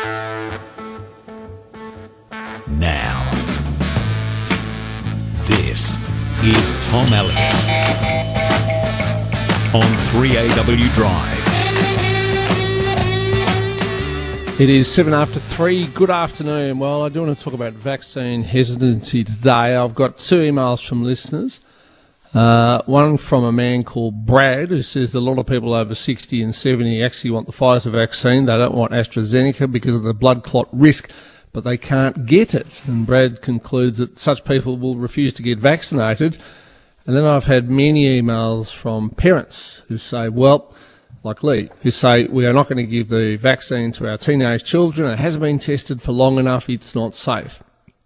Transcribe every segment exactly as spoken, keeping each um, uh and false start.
Now, this is Tom Alex on three A W Drive. It is seven after three. Good afternoon. Well, I do want to talk about vaccine hesitancy today. I've got two emails from listeners. Uh, one from a man called Brad, who says that a lot of people over sixty and seventy actually want the Pfizer vaccine. They don't want AstraZeneca because of the blood clot risk, but they can't get it. And Brad concludes that such people will refuse to get vaccinated. And then I've had many emails from parents who say, well, like Lee, who say we are not going to give the vaccine to our teenage children. It hasn't been tested for long enough. It's not safe.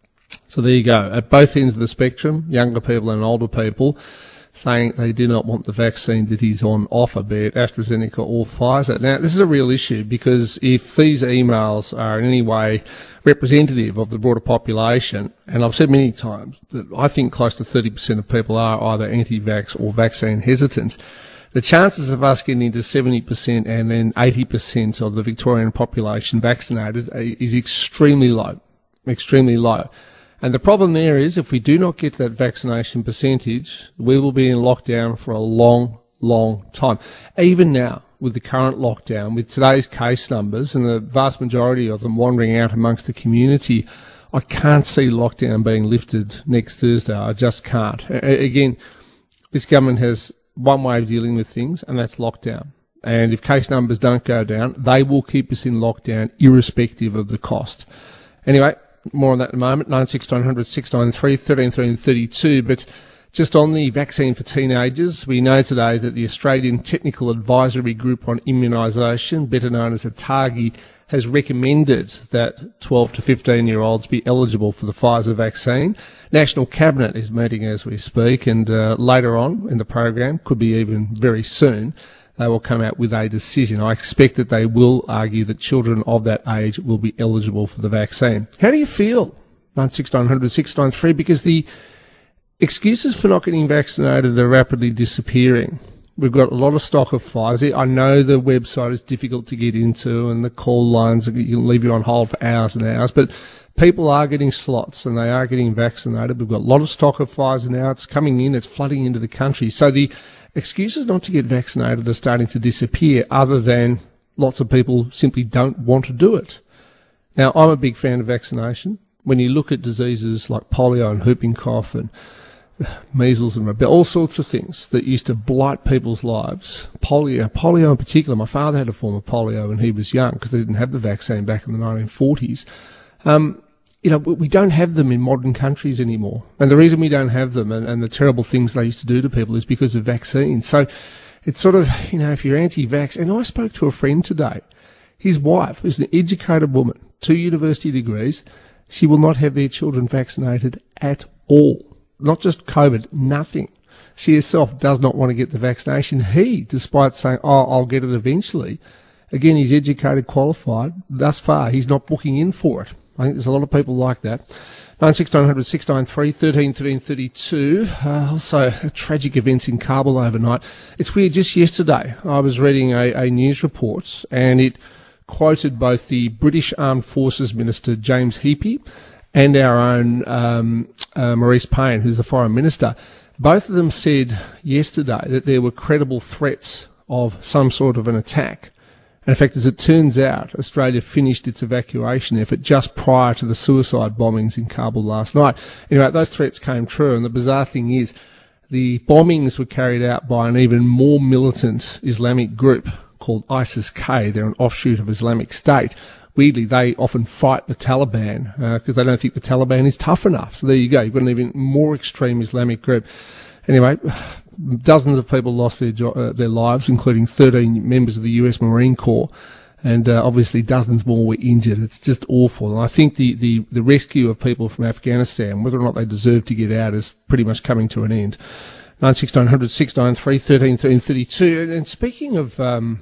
So there you go. At both ends of the spectrum, younger people and older people saying they do not want the vaccine that is on offer, be it AstraZeneca or Pfizer. Now, this is a real issue because if these emails are in any way representative of the broader population, and I've said many times that I think close to thirty percent of people are either anti-vax or vaccine hesitant, the chances of us getting into seventy percent and then eighty percent of the Victorian population vaccinated is extremely low, extremely low. And the problem there is if we do not get that vaccination percentage, we will be in lockdown for a long, long time. Even now, with the current lockdown, with today's case numbers and the vast majority of them wandering out amongst the community, I can't see lockdown being lifted next Thursday. I just can't. Again, this government has one way of dealing with things, and that's lockdown. And if case numbers don't go down, they will keep us in lockdown irrespective of the cost. Anyway, more on that in a moment. nine six nine hundred six nine three, thirteen three and thirty-two. But just on the vaccine for teenagers, we know today that the Australian Technical Advisory Group on Immunisation, better known as ATAGI, has recommended that twelve to fifteen year olds be eligible for the Pfizer vaccine. National Cabinet is meeting as we speak, and uh, later on in the program, could be even very soon, they will come out with a decision. I expect that they will argue that children of that age will be eligible for the vaccine. How do you feel? nine six nine hundred six nine three, because the excuses for not getting vaccinated are rapidly disappearing. We've got a lot of stock of Pfizer. I know the website is difficult to get into and the call lines can leave you on hold for hours and hours, but people are getting slots and they are getting vaccinated. We've got a lot of stock of Pfizer now. It's coming in. It's flooding into the country. So the excuses not to get vaccinated are starting to disappear, other than lots of people simply don't want to do it. Now, I'm a big fan of vaccination. When you look at diseases like polio and whooping cough and measles and rubella, all sorts of things that used to blight people's lives, polio, polio in particular, my father had a form of polio when he was young because they didn't have the vaccine back in the nineteen forties. Um, You know, we don't have them in modern countries anymore. And the reason we don't have them and, and the terrible things they used to do to people is because of vaccines. So it's sort of, you know, if you're anti-vax, and I spoke to a friend today, his wife is an educated woman, two university degrees. She will not have their children vaccinated at all. Not just COVID, nothing. She herself does not want to get the vaccination. He, despite saying, oh, I'll get it eventually, again, he's educated, qualified. Thus far, he's not booking in for it. I think there's a lot of people like that. nine six nine hundred six nine three, thirteen thirteen thirty-two. Uh, also, tragic events in Kabul overnight. It's weird, just yesterday I was reading a, a news report and it quoted both the British Armed Forces Minister James Heappey and our own um, uh, Maurice Payne, who's the Foreign Minister. Both of them said yesterday that there were credible threats of some sort of an attack. And in fact, as it turns out, Australia finished its evacuation effort just prior to the suicide bombings in Kabul last night. Anyway, those threats came true, and the bizarre thing is the bombings were carried out by an even more militant Islamic group called ISIS-K. They're an offshoot of Islamic State. Weirdly, they often fight the Taliban because uh, they don't think the Taliban is tough enough. So there you go. You've got an even more extreme Islamic group. Anyway, dozens of people lost their jo- uh, their lives, including thirteen members of the U S Marine Corps, and uh, obviously dozens more were injured. It's just awful. And I think the, the, the rescue of people from Afghanistan, whether or not they deserve to get out, is pretty much coming to an end. nine six nine hundred six nine three, thirteen thirteen thirty-two. And speaking of um,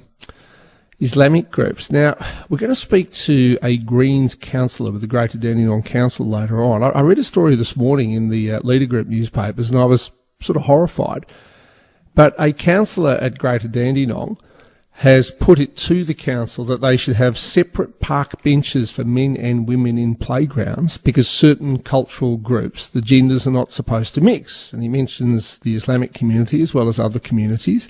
Islamic groups, now we're going to speak to a Greens councillor with the Greater Dandenong Council later on. I, I read a story this morning in the uh, Leader Group newspapers, and I was sort of horrified. But a councillor at Greater Dandenong has put it to the council that they should have separate park benches for men and women in playgrounds because certain cultural groups, the genders, are not supposed to mix. And he mentions the Islamic community as well as other communities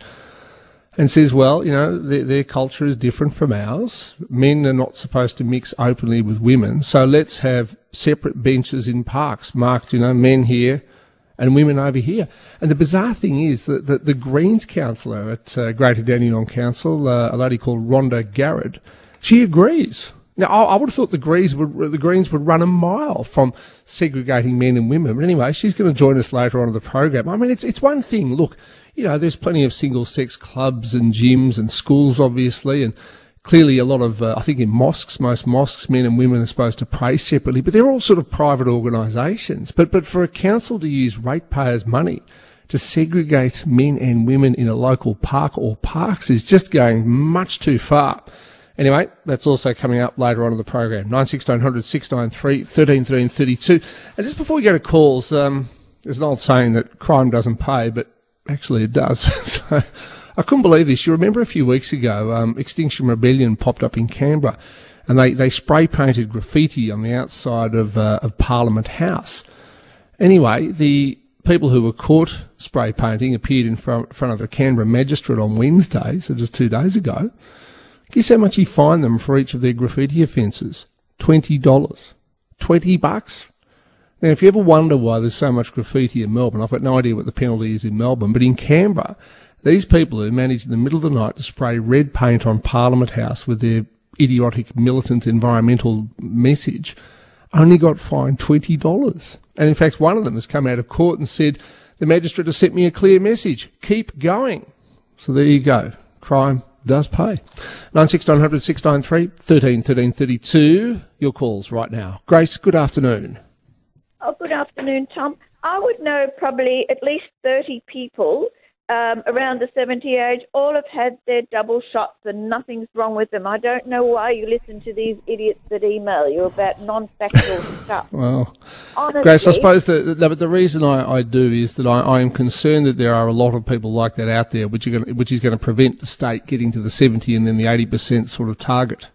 and says, well, you know, their, their culture is different from ours. Men are not supposed to mix openly with women. So let's have separate benches in parks marked, you know, men here and women over here. And the bizarre thing is that the, the Greens councillor at uh, Greater Dandenong Council, uh, a lady called Rhonda Garrett, she agrees. Now, I, I would have thought the Greens would the Greens would run a mile from segregating men and women. But anyway, she's going to join us later on in the program. I mean, it's it's one thing. Look, you know, there's plenty of single-sex clubs and gyms and schools, obviously, and clearly a lot of, uh, I think in mosques, most mosques, men and women are supposed to pray separately, but they're all sort of private organisations. But but for a council to use ratepayers' money to segregate men and women in a local park or parks is just going much too far. Anyway, that's also coming up later on in the program. nine six nine hundred six nine three one three one three thirty-two. And just before we go to calls, um, there's an old saying that crime doesn't pay, but actually it does. So I couldn't believe this. You remember a few weeks ago, um, Extinction Rebellion popped up in Canberra, and they, they spray painted graffiti on the outside of, uh, of Parliament House. Anyway, the people who were caught spray painting appeared in front, front of a Canberra magistrate on Wednesday, so just two days ago. Guess how much he fined them for each of their graffiti offences? twenty dollars. twenty bucks. Now, if you ever wonder why there's so much graffiti in Melbourne, I've got no idea what the penalty is in Melbourne, but in Canberra, these people who managed in the middle of the night to spray red paint on Parliament House with their idiotic militant environmental message only got fined twenty dollars. And in fact, one of them has come out of court and said, the magistrate has sent me a clear message. Keep going. So there you go. Crime does pay. nine six nine hundred six nine three one three one three thirty-two. Your calls right now. Grace, good afternoon. Oh, good afternoon, Tom. I would know probably at least thirty people um, around the seventy age. All have had their double shots and nothing's wrong with them. I don't know why you listen to these idiots that email you about non-factual stuff. Well, honestly, Grace, I suppose that the, the reason I, I do is that I, I am concerned that there are a lot of people like that out there, which, are going to, which is going to prevent the state getting to the seventy and then the eighty percent sort of target.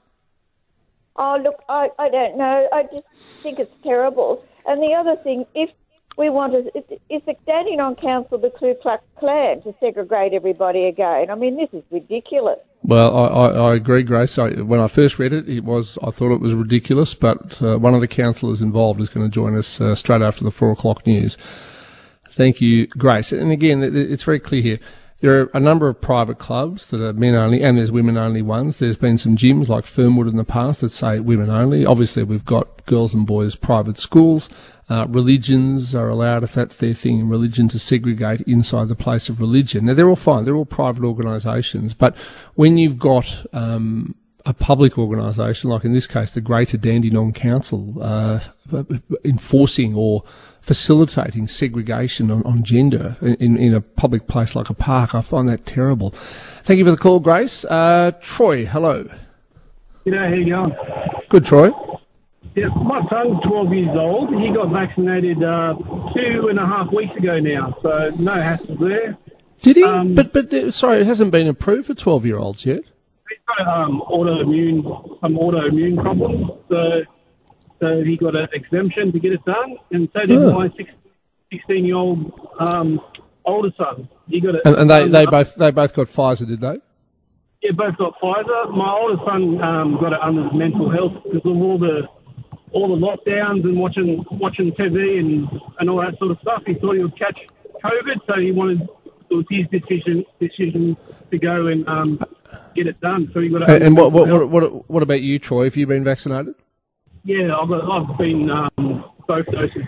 Oh, look, I, I don't know. I just think it's terrible. And the other thing, if we want to, is, is the Dandenong Council the Ku Klux Klan to segregate everybody again? I mean, this is ridiculous. Well, I, I, I agree, Grace. I, when I first read it, it was I thought it was ridiculous, but uh, one of the councillors involved is going to join us uh, straight after the four o'clock news. Thank you, Grace. And again, it, it's very clear here. There are a number of private clubs that are men only, and there's women only ones. There's been some gyms like Fernwood in the past that say women only. Obviously, we've got girls and boys private schools. Uh, religions are allowed, if that's their thing, religion to segregate inside the place of religion. Now, they're all fine. They're all private organisations. But when you've got um, a public organisation, like in this case the Greater Dandenong Council, uh, enforcing or facilitating segregation on, on gender in, in a public place like a park, I find that terrible. Thank you for the call, Grace. Uh, Troy, hello. G'day, how you going? Good, Troy. Yeah, my son's twelve years old. He got vaccinated uh, two and a half weeks ago now, so no hassle there. Did he? Um, but, but uh, sorry, it hasn't been approved for twelve-year-olds yet. He's got um, autoimmune, some autoimmune problems, so so he got an exemption to get it done, and so did Oh. my sixteen-year-old um, older son. He got it, And, and they, um, they both they both got Pfizer, did they? Yeah, both got Pfizer. My older son um, got it under mental health because of all the all the lockdowns and watching watching T V and, and all that sort of stuff. He thought he would catch COVID, so he wanted it was his decision decision to go and um, get it done. So he got it. And, and under what, what mental what health. what what about you, Troy? Have you been vaccinated? Yeah, I've got, I've been um, both doses.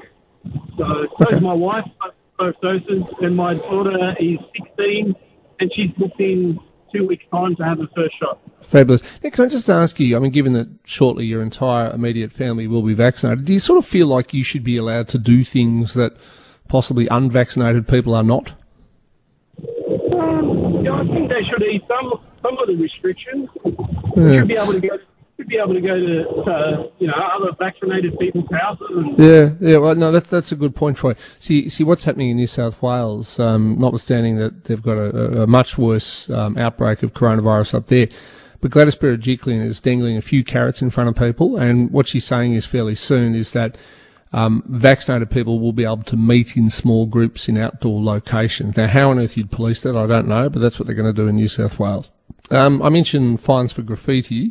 So so Okay. is my wife, both doses, and my daughter is sixteen, and she's booked in two weeks' time to have her first shot. Fabulous. Now, can I just ask you, I mean, given that shortly your entire immediate family will be vaccinated, do you sort of feel like you should be allowed to do things that possibly unvaccinated people are not? Um, yeah, I think they should ease some some of the restrictions. Yeah. We should be able to go should be able to go to, to you know, other vaccinated people's houses. And Yeah, yeah. Well, no, that's that's a good point, Troy. See, see what's happening in New South Wales. Um, notwithstanding that they've got a, a much worse um, outbreak of coronavirus up there, but Gladys Berejiklian is dangling a few carrots in front of people, and what she's saying is fairly soon is that um, vaccinated people will be able to meet in small groups in outdoor locations. Now, how on earth you'd police that, I don't know, but that's what they're going to do in New South Wales. Um, I mentioned fines for graffiti.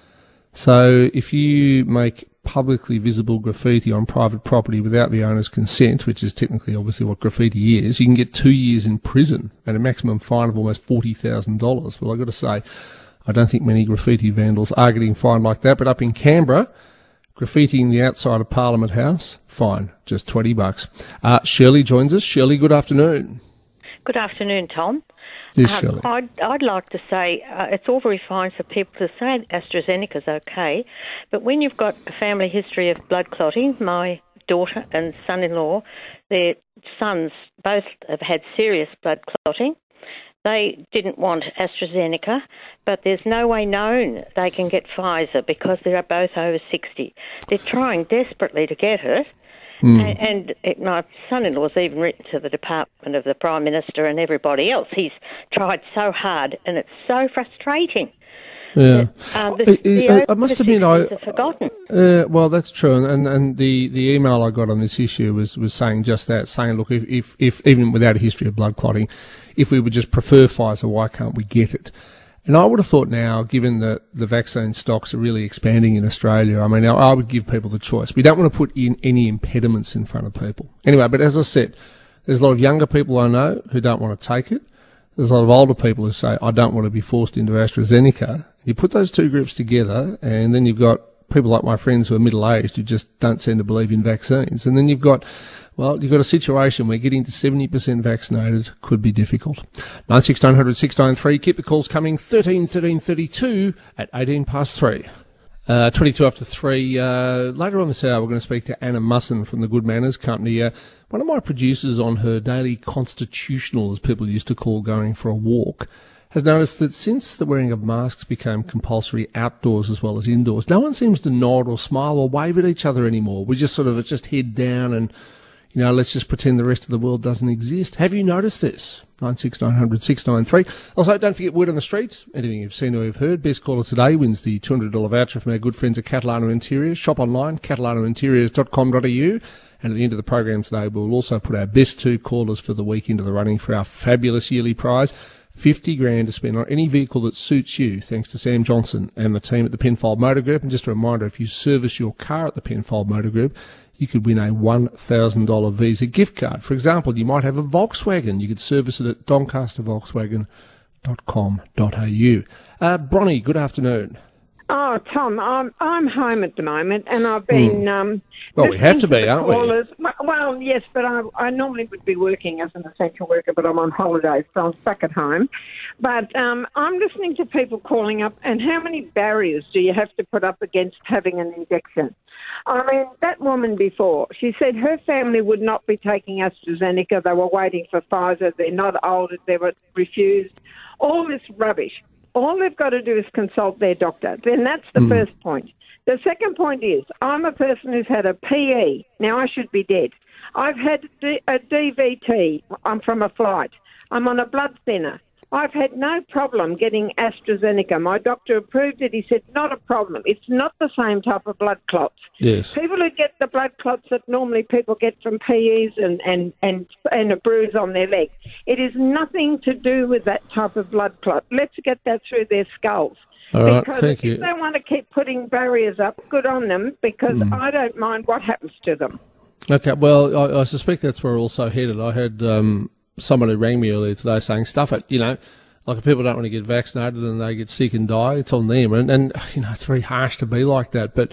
So if you make publicly visible graffiti on private property without the owner's consent, which is technically obviously what graffiti is, you can get two years in prison and a maximum fine of almost forty thousand dollars. Well, I've got to say, I don't think many graffiti vandals are getting fined like that, but up in Canberra, graffitiing the outside of Parliament House, fine, just twenty bucks. Uh, Shirley joins us. Shirley, good afternoon. Good afternoon, Tom. Yes, um, Shirley. I'd, I'd like to say uh, it's all very fine for people to say AstraZeneca's okay, but when you've got a family history of blood clotting, my daughter and son-in-law, their sons both have had serious blood clotting. They didn't want AstraZeneca, but there's no way known they can get Pfizer because they are both over sixty. They're trying desperately to get it. Mm. And, and it, my son-in-law's even written to the Department of the Prime Minister and everybody else. He's tried so hard, and it's so frustrating. Yeah, that, um, the, the I, I must admit, I are forgotten. Uh, well, that's true, and and the, the email I got on this issue was, was saying just that, saying, look, if, if if even without a history of blood clotting, if we would just prefer Pfizer, why can't we get it? And I would have thought now, given that the vaccine stocks are really expanding in Australia, I mean, I, I would give people the choice. We don't want to put in any impediments in front of people. Anyway, but as I said, there's a lot of younger people I know who don't want to take it. There's a lot of older people who say, I don't want to be forced into AstraZeneca. You put those two groups together, and then you've got people like my friends who are middle-aged who just don't seem to believe in vaccines. And then you've got, well, you've got a situation where getting to seventy percent vaccinated could be difficult. nine six nine hundred six nine three. Keep the calls coming. thirteen thirteen thirty-two at eighteen past three. Uh, twenty-two after three. Uh, later on this hour, we're going to speak to Anna Musson from the Good Manners Company. Uh, one of my producers on her daily constitutional, as people used to call going for a walk, has noticed that since the wearing of masks became compulsory outdoors as well as indoors, no one seems to nod or smile or wave at each other anymore. We just sort of, it's just head down and, you know, let's just pretend the rest of the world doesn't exist. Have you noticed this? nine six nine hundred six nine three. Also, don't forget Word on the Street. Anything you've seen or you've heard. Best caller today wins the two hundred dollars voucher from our good friends at Catalano Interiors. Shop online, catalano interiors dot com dot a u. And at the end of the program today, we'll also put our best two callers for the week into the running for our fabulous yearly prize. fifty grand to spend on any vehicle that suits you, thanks to Sam Johnson and the team at the Penfold Motor Group. And just a reminder, if you service your car at the Penfold Motor Group, you could win a one thousand dollars Visa gift card. For example, you might have a Volkswagen. You could service it at doncaster volkswagen dot com dot a u. Uh, Bronnie, good afternoon. Oh, Tom, I'm I'm home at the moment, and I've been. Mm. Um, well, we have to be, aren't callers. we? Well, yes, but I, I normally would be working as an essential worker, but I'm on holidays, so I'm stuck at home. But um, I'm listening to people calling up, and how many barriers do you have to put up against having an injection? I mean, that woman before, she said her family would not be taking AstraZeneca. They were waiting for Pfizer. They're not old. They were refused. All this rubbish. All they've got to do is consult their doctor. Then that's the mm. first point. The second point is, I'm a person who's had a P E. Now, I should be dead. I've had a D V T. I'm from a flight. I'm on a blood thinner. I've had no problem getting AstraZeneca. My doctor approved it. He said, not a problem. It's not the same type of blood clots. Yes. People who get the blood clots that normally people get from P Es and, and, and, and a bruise on their leg, it is nothing to do with that type of blood clot. Let's get that through their skulls. All right, because thank if you. they want to keep putting barriers up, good on them, because mm. I don't mind what happens to them. Okay, well, I, I suspect that's where we're also headed. I had um, someone who rang me earlier today saying, stuff it, you know, like if people don't want to get vaccinated and they get sick and die, it's on them. And, and you know, it's very harsh to be like that, but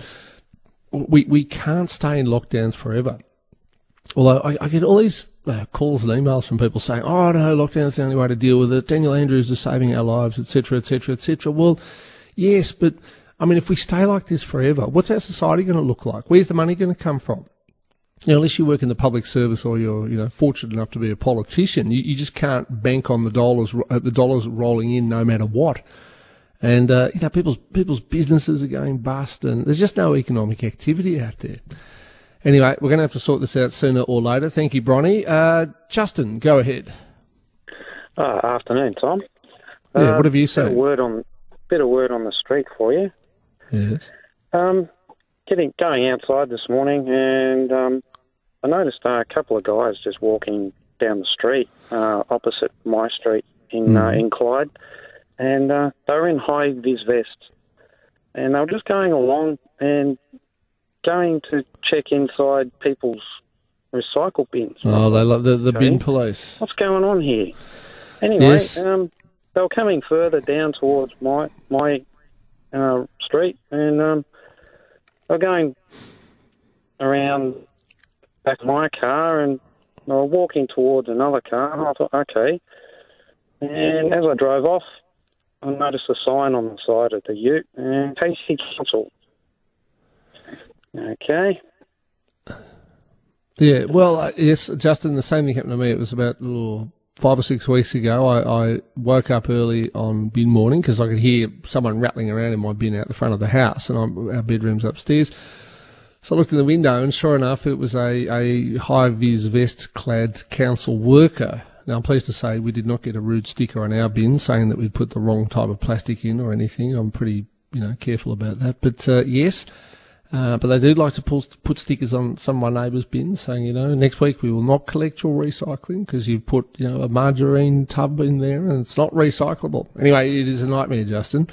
we we can't stay in lockdowns forever. Although I, I get all these uh, calls and emails from people saying, oh, no, lockdown's the only way to deal with it. Daniel Andrews is saving our lives, et cetera, et cetera, et cetera. Well, yes, but, I mean, if we stay like this forever, what's our society going to look like? Where's the money going to come from? You know, unless you work in the public service or you're, you know, fortunate enough to be a politician, you, you just can't bank on the dollars, uh, the dollars rolling in no matter what. And, uh, you know, people's people's businesses are going bust, and there's just no economic activity out there. Anyway, we're going to have to sort this out sooner or later. Thank you, Bronny. Uh, Justin, go ahead. Uh, afternoon, Tom. Yeah, uh, what have you said? Bit of word on, bit of word on the street for you. Yes. Um, getting going outside this morning, and um, I noticed uh, a couple of guys just walking down the street uh, opposite my street in mm. uh, in Clyde, and uh, they were in high vis vests, and they were just going along and going to check inside people's recycle bins. Oh, they love the, the okay. bin police. What's going on here? Anyway, yes. um, they were coming further down towards my my uh, street, and um, they were going around back of my car, and they were walking towards another car, and I thought, okay. And as I drove off, I noticed a sign on the side of the ute, and Casey Council. Okay. Yeah, well, uh, yes, Justin, the same thing happened to me. It was about oh, five or six weeks ago. I, I woke up early on bin morning because I could hear someone rattling around in my bin out the front of the house, and I'm, our bedroom's upstairs. So I looked in the window, and sure enough, it was a, a high-vis vest-clad council worker. Now, I'm pleased to say we did not get a rude sticker on our bin saying that we'd put the wrong type of plastic in or anything. I'm pretty, you know, careful about that. But, uh, yes... Uh, but they do like to pull, put stickers on some of my neighbours' bins saying, you know, next week we will not collect your recycling because you've put, you know, a margarine tub in there and it's not recyclable. Anyway, it is a nightmare, Justin.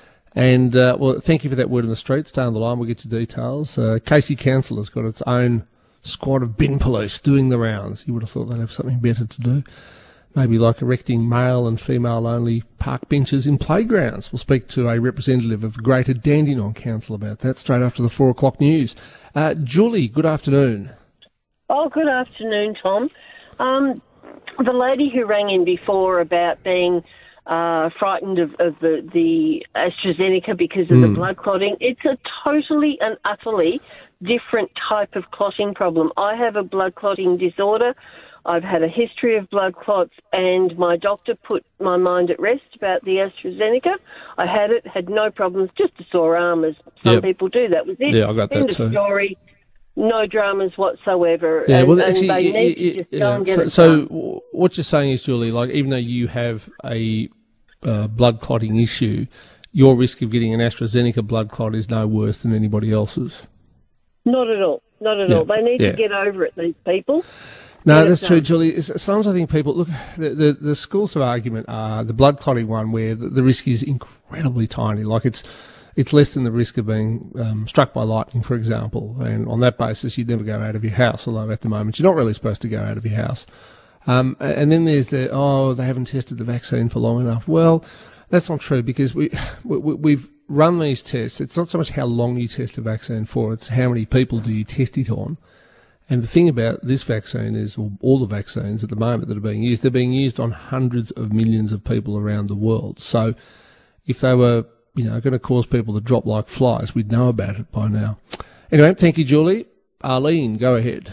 And, uh, well, thank you for that word on the street. Stay on the line. We'll get to details. Uh, Casey Council has got its own squad of bin police doing the rounds. You would have thought they'd have something better to do. Maybe like erecting male and female-only park benches in playgrounds. We'll speak to a representative of the Greater Dandenong Council about that straight after the four o'clock news. Uh, Julie, good afternoon. Oh, good afternoon, Tom. Um, the lady who rang in before about being uh, frightened of, of the, the AstraZeneca because of mm. the blood clotting, it's a totally and utterly different type of clotting problem. I have a blood clotting disorder. I've had a history of blood clots, and my doctor put my mind at rest about the AstraZeneca. I had it, had no problems, just a sore arm, as some yep. people do. That was it. Yeah, I got that End too. of story. No dramas whatsoever. Yeah, and, well, and actually, they yeah, need yeah, to just yeah. go and get so, it so done. what you're saying is, Julie, like even though you have a uh, blood clotting issue, your risk of getting an AstraZeneca blood clot is no worse than anybody else's. Not at all. Not at yeah. all. They need yeah. to get over it, these people. No, that's true, Julie. Sometimes I think people, look, the, the, the schools of argument are the blood clotting one where the, the risk is incredibly tiny. Like it's it's less than the risk of being um, struck by lightning, for example. And on that basis, you'd never go out of your house, although at the moment you're not really supposed to go out of your house. Um, and then there's the, oh, they haven't tested the vaccine for long enough. Well, that's not true because we, we, we've run these tests. It's not so much how long you test a vaccine for, it's how many people do you test it on. And the thing about this vaccine is, or all the vaccines at the moment that are being used, they're being used on hundreds of millions of people around the world. So if they were, you know, going to cause people to drop like flies, we'd know about it by now. Anyway, thank you, Julie. Arlene, go ahead.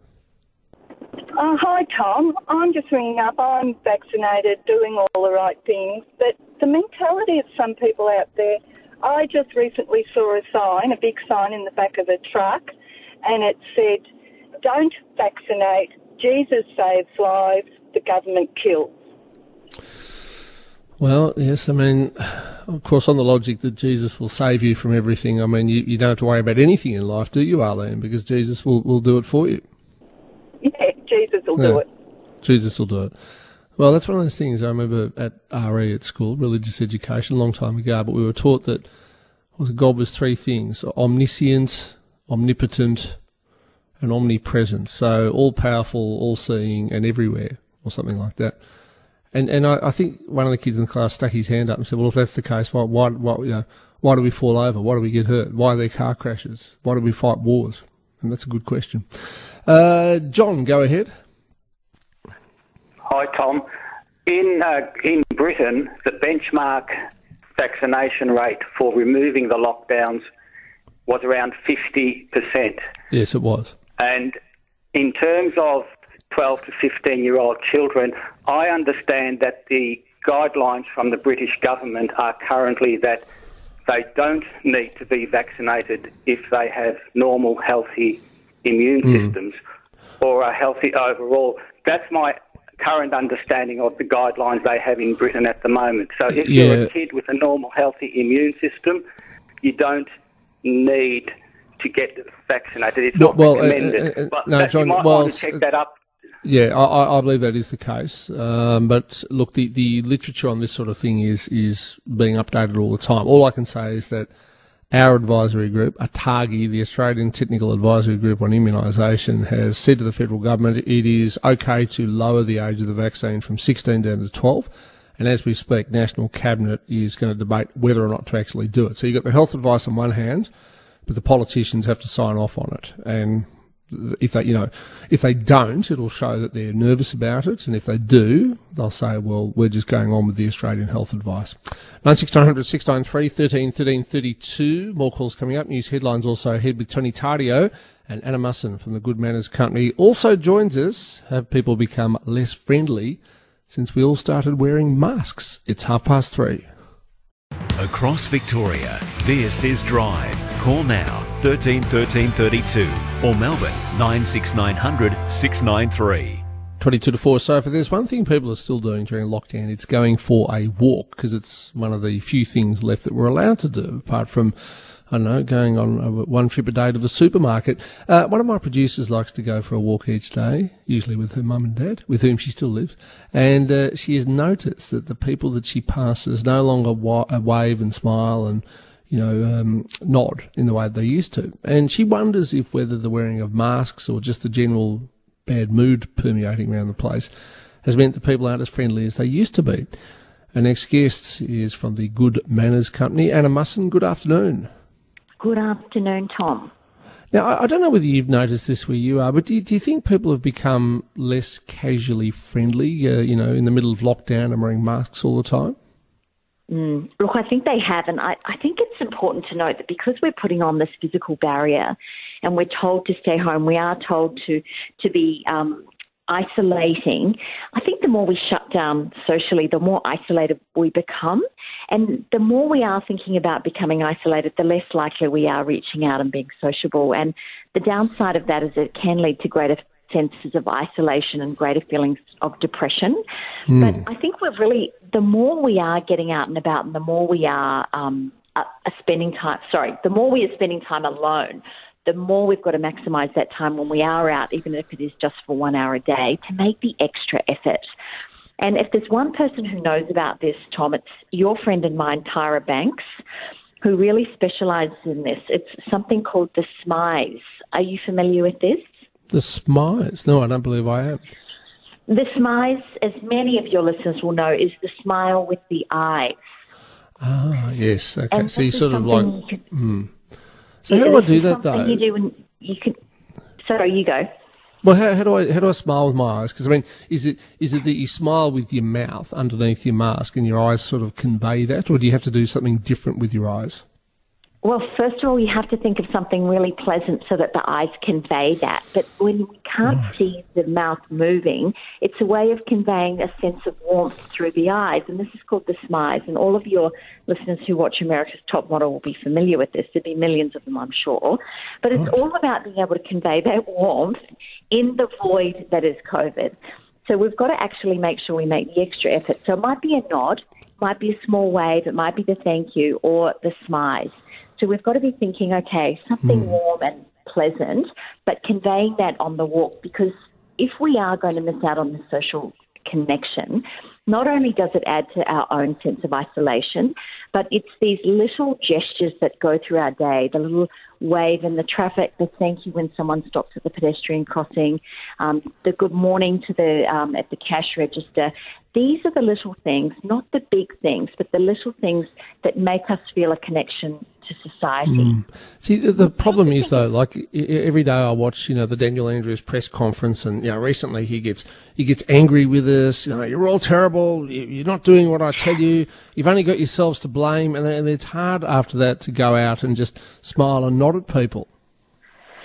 Uh, hi, Tom. I'm just ringing up. I'm vaccinated, doing all the right things, but the mentality of some people out there, I just recently saw a sign, a big sign in the back of a truck, and it said, don't vaccinate, Jesus saves lives, the government kills. Well, yes, I mean, of course, on the logic that Jesus will save you from everything, I mean, you, you don't have to worry about anything in life, do you, Arlene? Because Jesus will, will do it for you. Yeah, Jesus will yeah. do it. Jesus will do it. Well, that's one of those things I remember at R E at school, religious education, a long time ago, but we were taught that God was three things, omniscient, omnipotent, and omnipresent, so all-powerful, all-seeing, and everywhere, or something like that. And and I, I think one of the kids in the class stuck his hand up and said, well, if that's the case, why, why, why, you know, why do we fall over? Why do we get hurt? Why are there car crashes? Why do we fight wars? And that's a good question. Uh, John, go ahead. Hi, Tom. In uh, in Britain, the benchmark vaccination rate for removing the lockdowns was around fifty percent. Yes, it was. And in terms of twelve to fifteen-year-old children, I understand that the guidelines from the British government are currently that they don't need to be vaccinated if they have normal, healthy immune Mm. systems or are healthy overall. That's my current understanding of the guidelines they have in Britain at the moment. So if Yeah. you're a kid with a normal, healthy immune system, you don't need to get vaccinated. It's Well- not well, uh, recommended. uh, uh, but no, that, John, you might well, want to check that up. Yeah, I, I I believe that is the case. Um, but look, the, the literature on this sort of thing is is being updated all the time. All I can say is that our advisory group, ATAGI, the Australian Technical Advisory Group on Immunisation, has said to the federal government it is okay to lower the age of the vaccine from sixteen down to twelve. And as we speak, National Cabinet is going to debate whether or not to actually do it. So you've got the health advice on one hand, but the politicians have to sign off on it. And if they, you know, if they don't, it'll show that they're nervous about it. And if they do, they'll say, well, we're just going on with the Australian health advice. nine six nine hundred, six nine three, one three one three, thirty-two. More calls coming up. News headlines also ahead with Tony Tardio, and Anna Musson from the Good Manners Company also joins us. Have people become less friendly since we all started wearing masks? It's half past three. Across Victoria, this is Drive. Call now, thirteen thirteen thirty-two, or Melbourne, nine six nine hundred, six nine three. twenty-two to four. So if there's one thing people are still doing during lockdown, it's going for a walk, because it's one of the few things left that we're allowed to do, apart from, I don't know, going on a, one trip a day to the supermarket. Uh, one of my producers likes to go for a walk each day, usually with her mum and dad, with whom she still lives. And uh, she has noticed that the people that she passes no longer wa- wave and smile and, you know, um, nod in the way they used to. And she wonders if whether the wearing of masks or just the general bad mood permeating around the place has meant that people aren't as friendly as they used to be. Our next guest is from the Good Manners Company, Anna Musson. Good afternoon. Good afternoon, Tom. Now, I, I don't know whether you've noticed this where you are, but do you, do you think people have become less casually friendly, uh, you know, in the middle of lockdown and wearing masks all the time? Mm. Look, I think they have, and I, I think it's important to note that because we're putting on this physical barrier and we're told to stay home, we are told to, to be um, isolating. I think the more we shut down socially, the more isolated we become. And the more we are thinking about becoming isolated, the less likely we are reaching out and being sociable. And the downside of that is it can lead to greater senses of isolation and greater feelings of depression. Mm. But I think we're really, the more we are getting out and about and the more we are um, uh, spending time, sorry, the more we are spending time alone, the more we've got to maximise that time when we are out, even if it is just for one hour a day, to make the extra effort. And if there's one person who knows about this, Tom, it's your friend and mine, Tyra Banks, who really specialises in this. It's something called the S M I S. Are you familiar with this? The S M I S? No, I don't believe I am. The S M I S, as many of your listeners will know, is the smile with the eyes. Ah, yes. Okay, and so you sort of like... Can, mm. So how do I do that, though? You do when you can... Sorry, you go. Well, how, how do I how do I smile with my eyes? Because I mean, is it is it that you smile with your mouth underneath your mask and your eyes sort of convey that, or do you have to do something different with your eyes? Well, first of all, you have to think of something really pleasant so that the eyes convey that. But when we can't right. see the mouth moving, it's a way of conveying a sense of warmth through the eyes. And this is called the S M I S. And all of your listeners who watch America's Top Model will be familiar with this. There'll be millions of them, I'm sure. But it's right. all about being able to convey that warmth in the void that is COVID. So we've got to actually make sure we make the extra effort. So it might be a nod, it might be a small wave, it might be the thank you or the S M I S. So we've got to be thinking, okay, something mm. warm and pleasant, but conveying that on the walk, because if we are going to miss out on the social connection, not only does it add to our own sense of isolation, but it's these little gestures that go through our day, the little wave in the traffic, the thank you when someone stops at the pedestrian crossing, um, the good morning to the um, at the cash register. These are the little things, not the big things, but the little things that make us feel a connection to society. Mm. See, the, the problem is, though, like every day I watch, you know, the Daniel Andrews press conference, and, you know, recently he gets he gets angry with us. You know, you're all terrible. You're not doing what I tell you. You've only got yourselves to blame. And, and it's hard after that to go out and just smile and nod at people.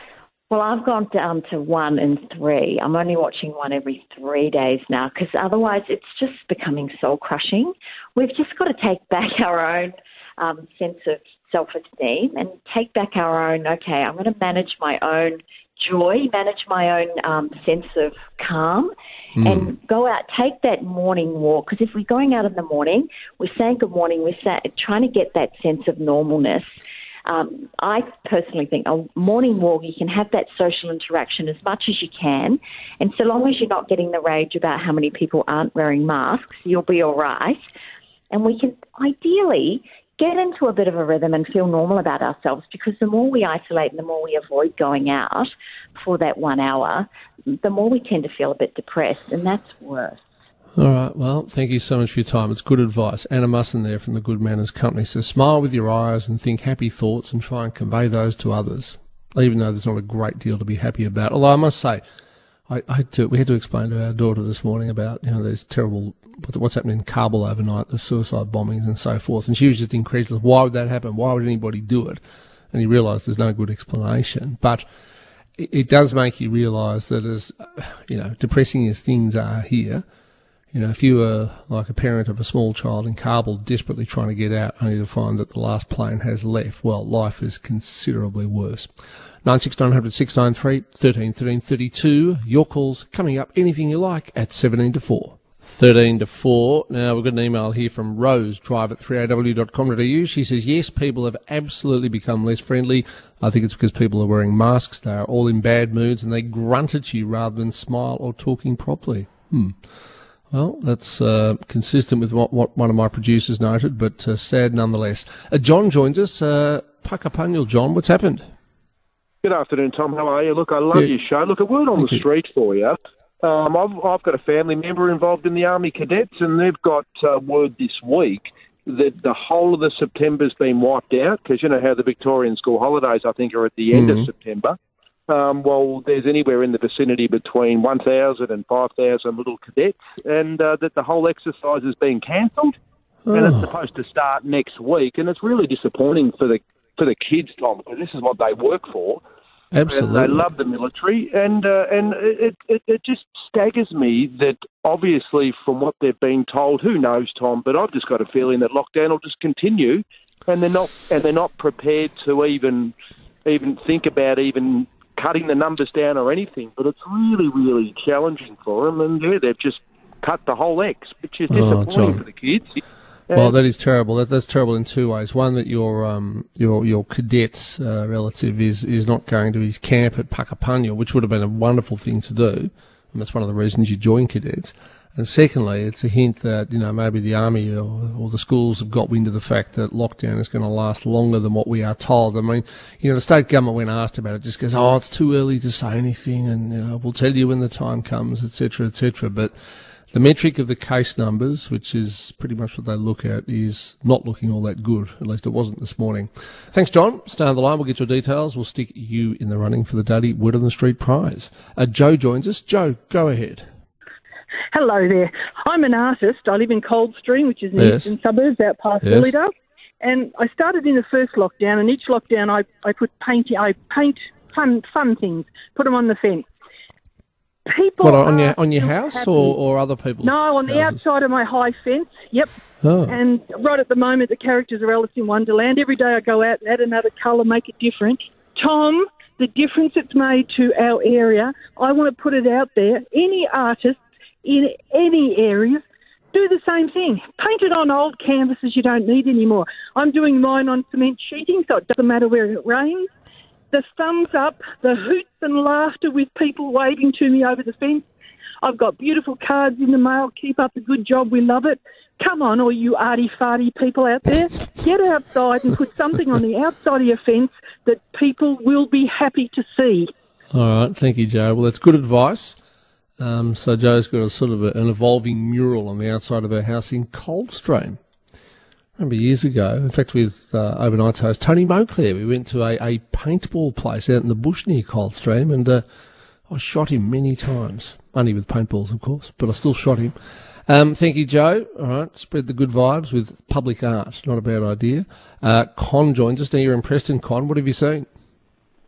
Well, I've gone down to one and three. I'm only watching one every three days now because otherwise it's just becoming soul-crushing. We've just got to take back our own um, sense of self-esteem and take back our own, okay, I'm going to manage my own joy, manage my own um, sense of calm mm. and go out, take that morning walk. Because if we're going out in the morning, we're saying good morning, we're say, trying to get that sense of normalness. Um, I personally think a morning walk, you can have that social interaction as much as you can. And so long as you're not getting the rage about how many people aren't wearing masks, you'll be all right. And we can ideally get into a bit of a rhythm and feel normal about ourselves, because the more we isolate and the more we avoid going out for that one hour, the more we tend to feel a bit depressed, and that's worse. All right, well, thank you so much for your time. It's good advice. Anna Musson there from the Good Manners Company says, smile with your eyes and think happy thoughts and try and convey those to others, even though there's not a great deal to be happy about. Although I must say, I, I had to, we had to explain to our daughter this morning about, you know, these terrible, what's happening in Kabul overnight, the suicide bombings and so forth. And she was just incredulous. Why would that happen? Why would anybody do it? And you realise there's no good explanation. But it, it does make you realise that as, you know, depressing as things are here, you know, if you were like a parent of a small child in Kabul desperately trying to get out only to find that the last plane has left, well, life is considerably worse. nine six nine hundred six nine three, one three one three three two. Your calls coming up, anything you like, at seventeen to four. thirteen to four. Now, we've got an email here from Rose, drive at three a w dot com dot a u. She says, yes, people have absolutely become less friendly. I think it's because people are wearing masks. They are all in bad moods and they grunt at you rather than smile or talking properly. Hmm. Well, that's uh, consistent with what, what one of my producers noted, but uh, sad nonetheless. Uh, John joins us. Uh, Puckapunyal, John, what's happened? Good afternoon, Tom. How are you? Look, I love yeah. your show. Look, a word on Thank the you. street for you. Um, I've, I've got a family member involved in the Army Cadets, and they've got uh, word this week that the whole of the September's been wiped out, because you know how the Victorian school holidays, I think, are at the end mm-hmm. of September. Um, well, there's anywhere in the vicinity between one thousand and five thousand little cadets, and uh, that the whole exercise is being cancelled, oh. and it's supposed to start next week, and it's really disappointing for the for the kids, Tom, because this is what they work for. Absolutely. And they love the military, and uh, and it, it it just staggers me that obviously from what they've been told, who knows, Tom, but I've just got a feeling that lockdown will just continue, and they're not and they're not prepared to even even think about even cutting the numbers down or anything. But it's really, really challenging for them, and yeah, they've just cut the whole X, which is disappointing oh, for the kids. Well, that is terrible. That, that's terrible in two ways. One, that your um your your cadet's uh, relative is is not going to his camp at Puckapunyal, which would have been a wonderful thing to do, and that's one of the reasons you join cadets. And secondly, it's a hint that, you know, maybe the army or, or the schools have got wind of the fact that lockdown is going to last longer than what we are told. I mean, you know, the state government, when asked about it, just goes, "Oh, it's too early to say anything, and you know, we'll tell you when the time comes, et cetera, et cetera" But the metric of the case numbers, which is pretty much what they look at, is not looking all that good. At least it wasn't this morning. Thanks, John. Stay on the line. We'll get your details. We'll stick you in the running for the Daily Word on the Street prize. Uh, Joe joins us. Joe, go ahead. Hello there. I'm an artist. I live in Coldstream, which is in the yes. eastern suburbs out past yes. Lilydale. And I started in the first lockdown, and each lockdown I, I put painting, I paint fun fun things, put them on the fence. People what, on your on your house or, or other people's No, on the houses? outside of my high fence, yep. Oh. And right at the moment, the characters are Alice in Wonderland. Every day I go out, add another colour, make it different. Tom, the difference it's made to our area, I want to put it out there. Any artist in any area, do the same thing. Paint it on old canvases you don't need anymore. I'm doing mine on cement sheeting, so it doesn't matter where it rains. The thumbs up, the hoots and laughter with people waving to me over the fence. I've got beautiful cards in the mail. Keep up the good job. We love it. Come on, all you arty-farty people out there. Get outside and put something on the outside of your fence that people will be happy to see. All right. Thank you, Joe. Well, that's good advice. Um, so Joe's got a sort of a, an evolving mural on the outside of her house in Coldstream. I remember years ago, in fact, with uh, overnight's host Tony Moclair, we went to a, a paintball place out in the bush near Coldstream, and uh, I shot him many times. Only with paintballs, of course, but I still shot him. Um, thank you, Joe. All right, spread the good vibes with public art. Not a bad idea. Uh, Con joins us. Now you're in Preston, Con. What have you seen?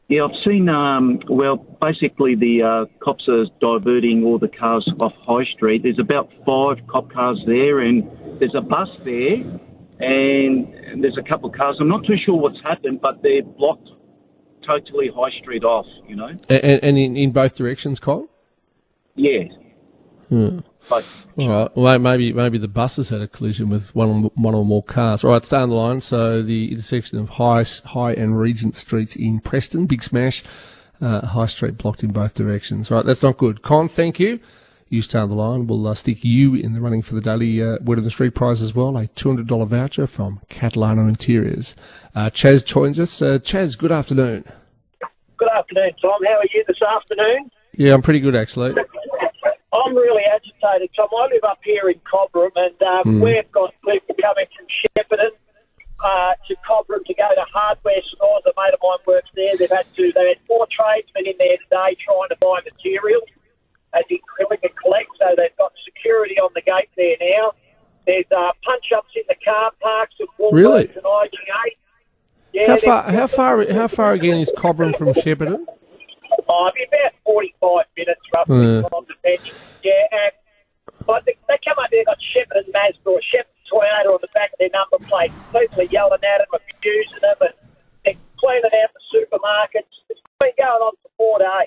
Yeah, I've seen, um, well, basically the uh, cops are diverting all the cars off High Street. There's about five cop cars there, and there's a bus there, and, and there's a couple of cars. I'm not too sure what's happened, but they're blocked totally High Street off, you know. And, and in, in both directions, Kyle? Yeah. Hmm. Both. All right. Well, maybe maybe the buses had a collision with one or, one or more cars. All right, stay on the line. So the intersection of High High and Regent Streets in Preston, big smash. Uh, High Street blocked in both directions. Right, that's not good. Con, thank you. You stay on the line. We'll uh, stick you in the running for the daily uh, Word on the Street prize as well, a two hundred dollars voucher from Catalano Interiors. Uh, Chaz joins us. Uh, Chaz, good afternoon. Good afternoon, Tom. How are you this afternoon? Yeah, I'm pretty good, actually. I'm really agitated, Tom. I live up here in Cobram, and um, Mm. we've got people coming from Shepparton uh, to Cobram to go to hardware stores. A mate of mine works there. They've had to. They had four tradesmen in there today trying to buy materials as in click and collect. So they've got security on the gate there now. There's uh, punch-ups in the car parks at Woolworths Really? and I G A. Yeah, How far? they've- How far? How far again is Cobram from Shepparton? Oh, it'll be about forty-five minutes roughly Yeah. from depending. Yeah, and but they, they come up there, got Shepparton Mazda or Shepparton Toyota on the back of their number plate. People are yelling at them, abusing them, and they're cleaning out the supermarkets. It's been going on for four days.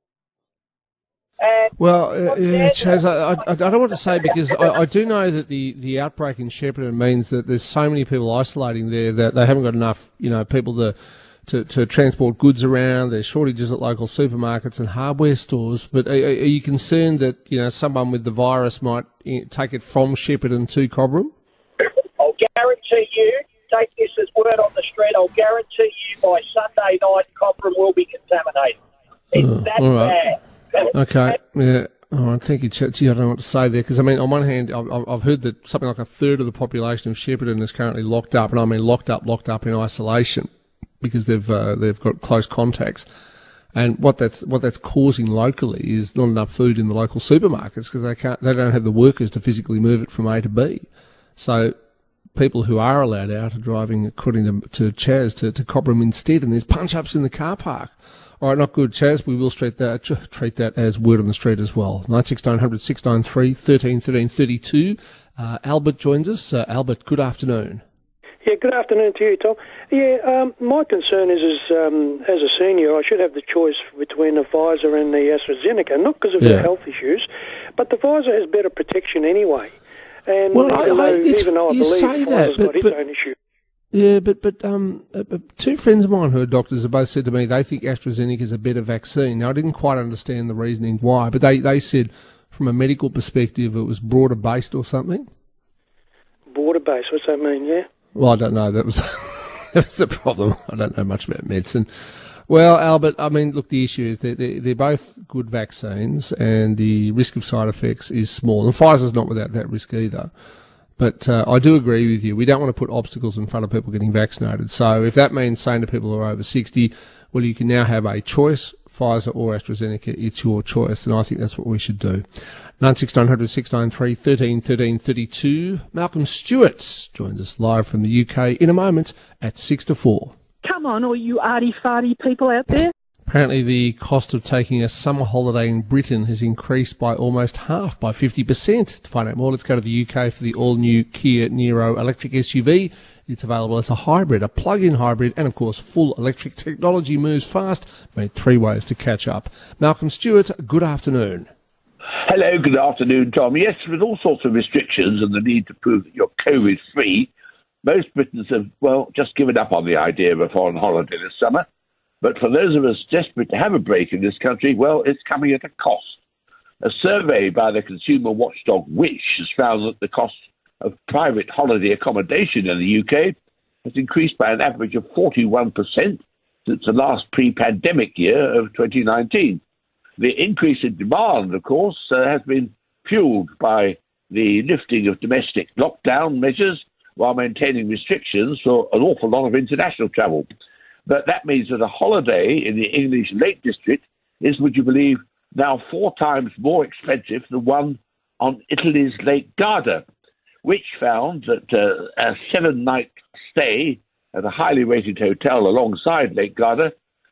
And Well, uh, yeah, Chaz, I, I, I don't want to say because I, I do know that the, the outbreak in Shepparton means that there's so many people isolating there that they haven't got enough, you know, people to, to, to transport goods around. There's shortages at local supermarkets and hardware stores. But are, are you concerned that, you know, someone with the virus might eh, take it from Shepparton to Cobram? I'll guarantee you, take this as word on the street, I'll guarantee you by Sunday night, Cobram will be contaminated. It's Oh, that all right. bad. Okay, yeah. All right, thank you, Ch- Gee, I don't know what to say there because I mean, on one hand, I've, I've heard that something like a third of the population of Shepparton is currently locked up, and I mean locked up, locked up in isolation because they've uh, they've got close contacts, and what that's what that's causing locally is not enough food in the local supermarkets because they can't they don't have the workers to physically move it from A to B, so people who are allowed out are driving, according to, to Chaz, to, to Cobram instead, and there's punch-ups in the car park. All right, not good, Chaz. We will treat that, treat that as word on the street as well. nine six nine hundred six nine three one three one three thirty-two. Uh, Albert joins us. Uh, Albert, good afternoon. Yeah, good afternoon to you, Tom. Yeah, um, my concern is, is um, as a senior, I should have the choice between the Pfizer and the AstraZeneca, not because of Yeah. the health issues, but the Pfizer has better protection anyway. And Well, I- even, I- though, it's- even though I you believe say that, Pfizer's but- got its but- own issue. Yeah, but but um, uh, uh, two friends of mine who are doctors have both said to me they think AstraZeneca is a better vaccine. Now, I didn't quite understand the reasoning why, but they, they said from a medical perspective it was broader based or something. Border base, what's that mean, yeah? Well, I don't know. That was that was the problem. I don't know much about medicine. Well, Albert, I mean, look, the issue is that they're, they're both good vaccines and the risk of side effects is small. And Pfizer's not without that risk either. But uh, I do agree with you. We don't want to put obstacles in front of people getting vaccinated. So if that means saying to people who are over sixty, well, you can now have a choice, Pfizer or AstraZeneca, it's your choice. And I think that's what we should do. nine six nine hundred six nine three one three one three thirty-two. Malcolm Stewart joins us live from the U K in a moment at six to four. Come on, all you arty-farty people out there. Apparently the cost of taking a summer holiday in Britain has increased by almost half, by fifty percent. To find out more, let's go to the U K for the all-new Kia Niro electric S U V. It's available as a hybrid, a plug-in hybrid, and of course full electric technology moves fast. Made three ways to catch up. Malcolm Stewart, good afternoon. Hello, good afternoon, Tom. Yes, with all sorts of restrictions and the need to prove that you're COVID-free, most Britons have, well, just given up on the idea of a foreign holiday this summer. But for those of us desperate to have a break in this country, well, it's coming at a cost. A survey by the consumer watchdog Which has found that the cost of private holiday accommodation in the U K has increased by an average of forty-one percent since the last pre-pandemic year of twenty nineteen. The increase in demand, of course, uh, has been fueled by the lifting of domestic lockdown measures while maintaining restrictions for an awful lot of international travel. But that means that a holiday in the English Lake District is, would you believe, now four times more expensive than one on Italy's Lake Garda, which found that uh, a seven-night stay at a highly rated hotel alongside Lake Garda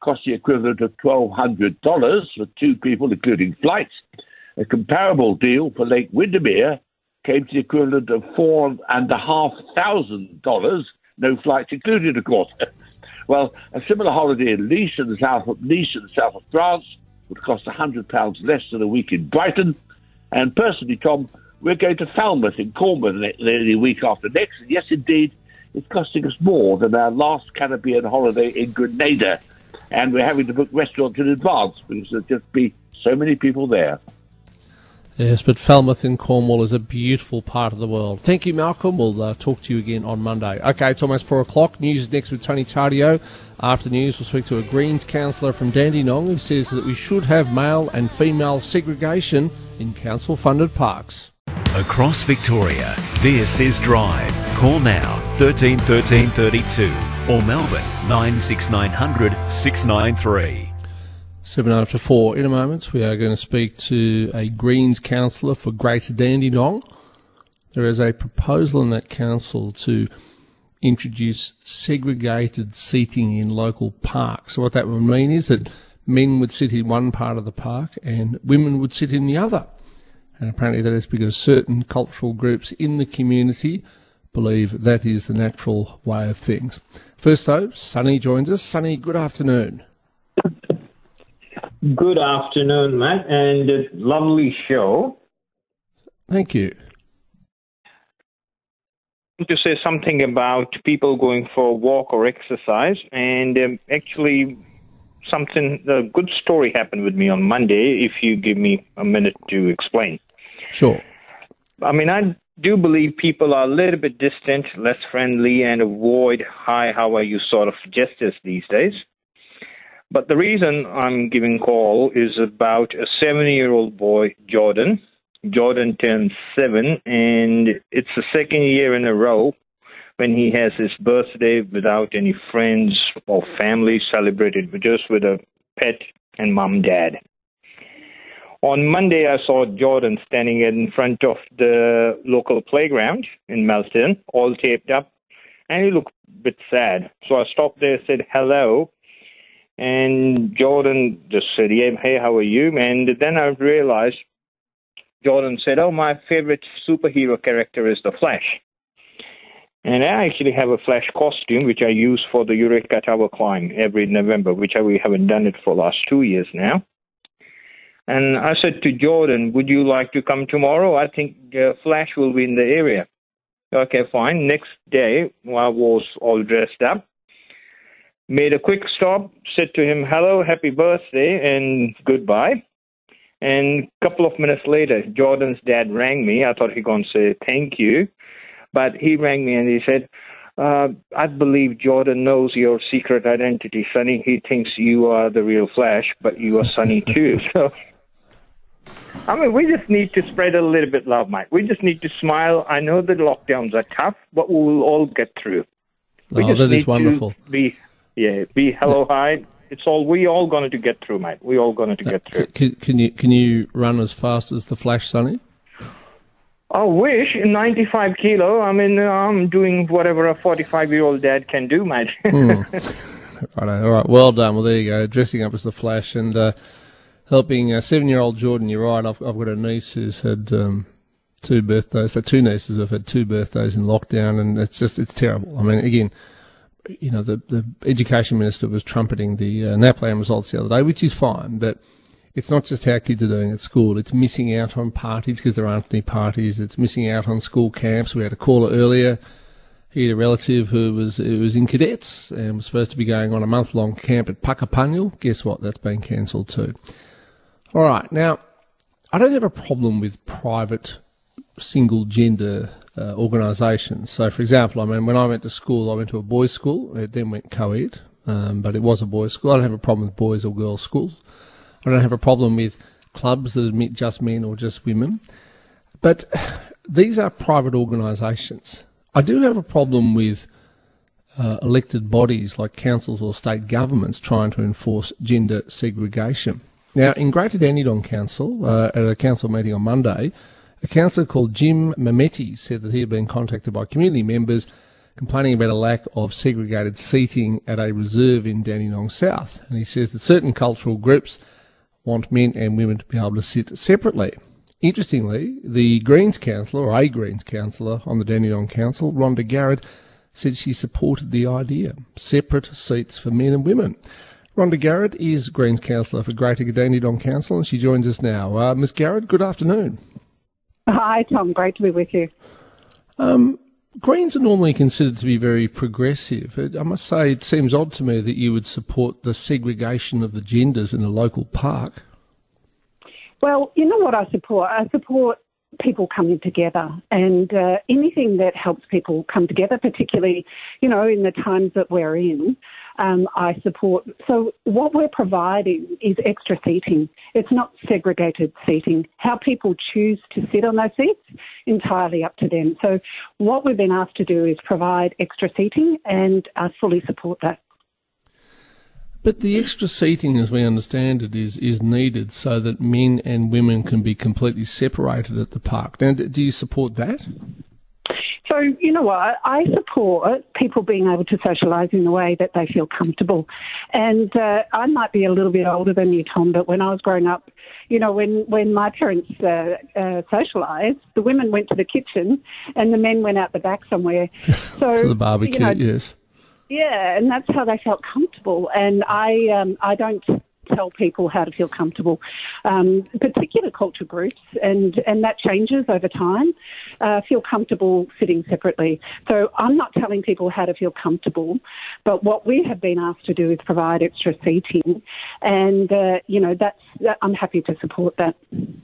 cost the equivalent of twelve hundred dollars for two people, including flights. A comparable deal for Lake Windermere came to the equivalent of four and a half thousand dollars, no flights included, of course. Well, a similar holiday in Nice in the south of Nice in the south of France would cost one hundred pounds less than a week in Brighton. And personally, Tom, we're going to Falmouth in Cornwall the, the week after next. And yes, indeed, it's costing us more than our last Caribbean holiday in Grenada. And we're having to book restaurants in advance because there'll just be so many people there. Yes, but Falmouth in Cornwall is a beautiful part of the world. Thank you, Malcolm. We'll uh, talk to you again on Monday. Okay, it's almost four o'clock. News is next with Tony Tardio. After news, we'll speak to a Greens councillor from Dandenong who says that we should have male and female segregation in council-funded parks. Across Victoria, this is Drive. Call now thirteen thirteen thirty-two or Melbourne nine six nine hundred six nine three. Seven after four. In a moment, we are going to speak to a Greens councillor for Greater Dandenong. There is a proposal in that council to introduce segregated seating in local parks. So what that would mean is that men would sit in one part of the park and women would sit in the other. And apparently that is because certain cultural groups in the community believe that is the natural way of things. First, though, Sonny joins us. Sonny, good afternoon. Good afternoon, Matt, and a lovely show. Thank you. To say something about people going for a walk or exercise, and um, actually something, a good story happened with me on Monday, if you give me a minute to explain. Sure. I mean, I do believe people are a little bit distant, less friendly, and avoid hi, how are you sort of gestures these days. But the reason I'm giving call is about a seven-year-old boy, Jordan. Jordan turned seven, and it's the second year in a row when he has his birthday without any friends or family celebrated, but just with a pet and mom, dad. On Monday, I saw Jordan standing in front of the local playground in Melton, all taped up, and he looked a bit sad. So I stopped there, said hello. And Jordan just said, yeah, hey, how are you? And then I realized Jordan said, oh, my favorite superhero character is the Flash. And I actually have a Flash costume, which I use for the Eureka Tower climb every November, which I, we haven't done it for the last two years now. And I said to Jordan, would you like to come tomorrow? I think uh, Flash will be in the area. Okay, fine. Next day, I was all dressed up. Made a quick stop, said to him, hello, happy birthday, and goodbye. And a couple of minutes later, Jordan's dad rang me. I thought he was going to say thank you. But he rang me and he said, uh, I believe Jordan knows your secret identity, Sonny. He thinks you are the real Flash, but you are Sonny too. So, I mean, we just need to spread a little bit love, mate. We just need to smile. I know the lockdowns are tough, but we will all get through. We oh, just that need is wonderful. To be Yeah, be hello, hi. It's all we all going to get through, mate. We all going to get through. Can, can you can you run as fast as the Flash, Sonny? I wish ninety-five kilo. I mean, I'm doing whatever a forty-five-year-old dad can do, mate. mm. Right, all right, well done. Well, there you go. Dressing up as the Flash and uh, helping a seven-year-old Jordan. You're right. I've I've got a niece who's had um, two birthdays, but two nieces have had two birthdays in lockdown, and it's just it's terrible. I mean, again. You know, the, the education minister was trumpeting the uh, NAPLAN results the other day, which is fine, but it's not just how kids are doing at school. It's missing out on parties because there aren't any parties. It's missing out on school camps. We had a caller earlier. He had a relative who was who was in cadets and was supposed to be going on a month-long camp at Puckapunyal. Guess what? That's been cancelled too. All right. Now, I don't have a problem with private single-gender uh, organisations. So, for example, I mean, when I went to school, I went to a boys' school. It then went co-ed, um, but it was a boys' school. I don't have a problem with boys' or girls' schools. I don't have a problem with clubs that admit just men or just women. But these are private organisations. I do have a problem with uh, elected bodies like councils or state governments trying to enforce gender segregation. Now, in Greater Dandenong Council, uh, at a council meeting on Monday, a councillor called Jim Mametti said that he had been contacted by community members complaining about a lack of segregated seating at a reserve in Dandenong South. And he says that certain cultural groups want men and women to be able to sit separately. Interestingly, the Greens councillor, or a Greens councillor on the Dandenong Council, Rhonda Garrett, said she supported the idea, separate seats for men and women. Rhonda Garrett is Greens councillor for Greater Dandenong Council, and she joins us now. Uh, Miz Garrett, good afternoon. Hi, Tom. Great to be with you. Um, Greens are normally considered to be very progressive. I must say it seems odd to me that you would support the segregation of the genders in a local park. Well, you know what I support? I support people coming together, and uh, anything that helps people come together, particularly, you know, in the times that we're in, um, I support. So what we're providing is extra seating. It's not segregated seating. How people choose to sit on those seats, entirely up to them. So what we've been asked to do is provide extra seating, and I fully support that. But the extra seating, as we understand it, is, is needed so that men and women can be completely separated at the park. Now, do you support that? So, you know what, I support people being able to socialise in the way that they feel comfortable. And uh, I might be a little bit older than you, Tom, but when I was growing up, you know, when, when my parents uh, uh, socialised, the women went to the kitchen and the men went out the back somewhere. So, to the barbecue, you know, yes. Yeah, and that's how they felt comfortable. And I um, I don't tell people how to feel comfortable. Um, particular culture groups, and, and that changes over time, uh, feel comfortable sitting separately. So I'm not telling people how to feel comfortable, but what we have been asked to do is provide extra seating. And, uh, you know, that's that, I'm happy to support that.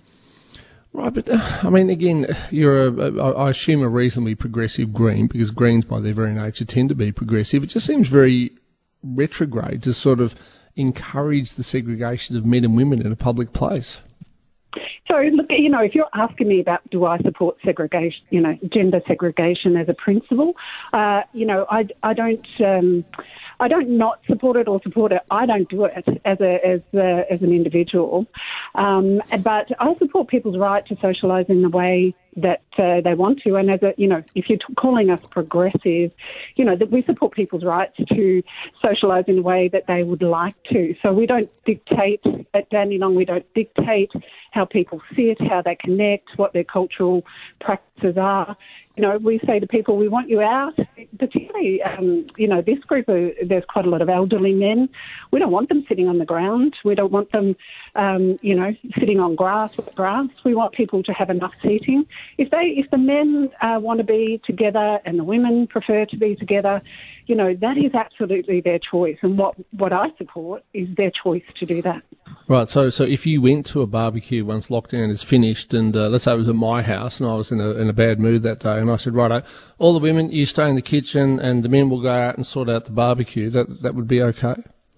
Right, but, uh, I mean, again, you're, a, I assume, a reasonably progressive Green, because Greens, by their very nature, tend to be progressive. It just seems very retrograde to sort of encourage the segregation of men and women in a public place. So, look, you know, if you're asking me about do I support segregation, you know, gender segregation as a principle, uh, you know, I, I don't... Um, I don't not support it or support it. I don't do it as a as a, as an individual, um, but I support people's right to socialise in the way that uh, they want to. And as a, you know, if you're t- calling us progressive, you know, that we support people's rights to socialise in a way that they would like to. So we don't dictate at Dandenong. We don't dictate how people sit, how they connect, what their cultural practices are. You know, we say to people, we want you out, particularly, um, you know, this group, of, there's quite a lot of elderly men. We don't want them sitting on the ground. We don't want them, um, you know, sitting on grass with grass. We want people to have enough seating. If they, if the men uh, want to be together and the women prefer to be together, you know, that is absolutely their choice. And what, what I support is their choice to do that. Right, so so if you went to a barbecue once lockdown is finished, and uh, let's say it was at my house and I was in a in a bad mood that day, and I said, righto, all the women, you stay in the kitchen and the men will go out and sort out the barbecue, that that would be okay?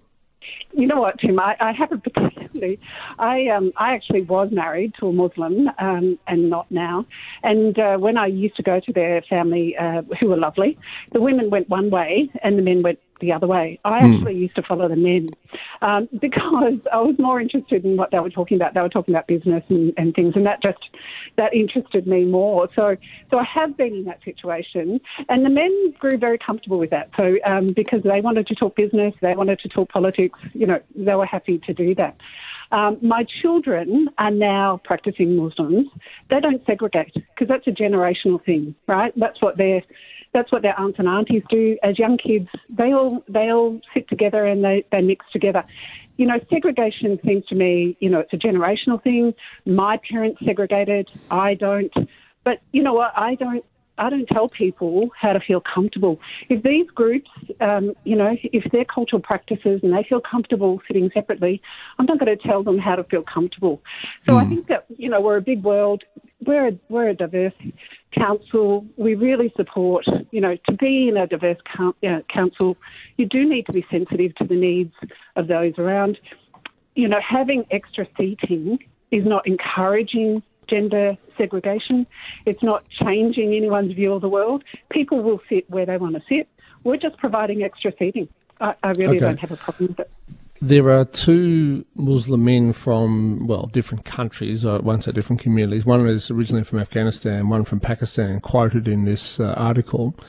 You know what, Tim, I, I haven't particularly. I um, I actually was married to a Muslim um, and not now. And uh, when I used to go to their family, uh, who were lovely, the women went one way and the men went the other way. I actually used to follow the men um, because I was more interested in what they were talking about. They were talking about business and, and things, and that just that interested me more. So, so I have been in that situation, and the men grew very comfortable with that. So, um, because they wanted to talk business, they wanted to talk politics. You know, they were happy to do that. Um, my children are now practicing Muslims. They don't segregate because that's a generational thing, right? That's what they're. That's what their aunts and aunties do. As young kids, they all they all sit together and they, they mix together. You know, segregation seems to me, you know, it's a generational thing. My parents segregated. I don't. But you know what? I don't. I don't tell people how to feel comfortable. If these groups, um, you know, if their cultural practices and they feel comfortable sitting separately, I'm not going to tell them how to feel comfortable. So mm. I think that, you know, we're a big world. We're a, we're a diverse council. We really support, you know, to be in a diverse co- uh, council, you do need to be sensitive to the needs of those around. You know, having extra seating is not encouraging gender segregation. It's not changing anyone's view of the world. People will sit where they want to sit. We're just providing extra seating. I, I really okay. don't have a problem with it. There are two Muslim men from, well, different countries, I won't say different communities. One is originally from Afghanistan, one from Pakistan, quoted in this uh, article.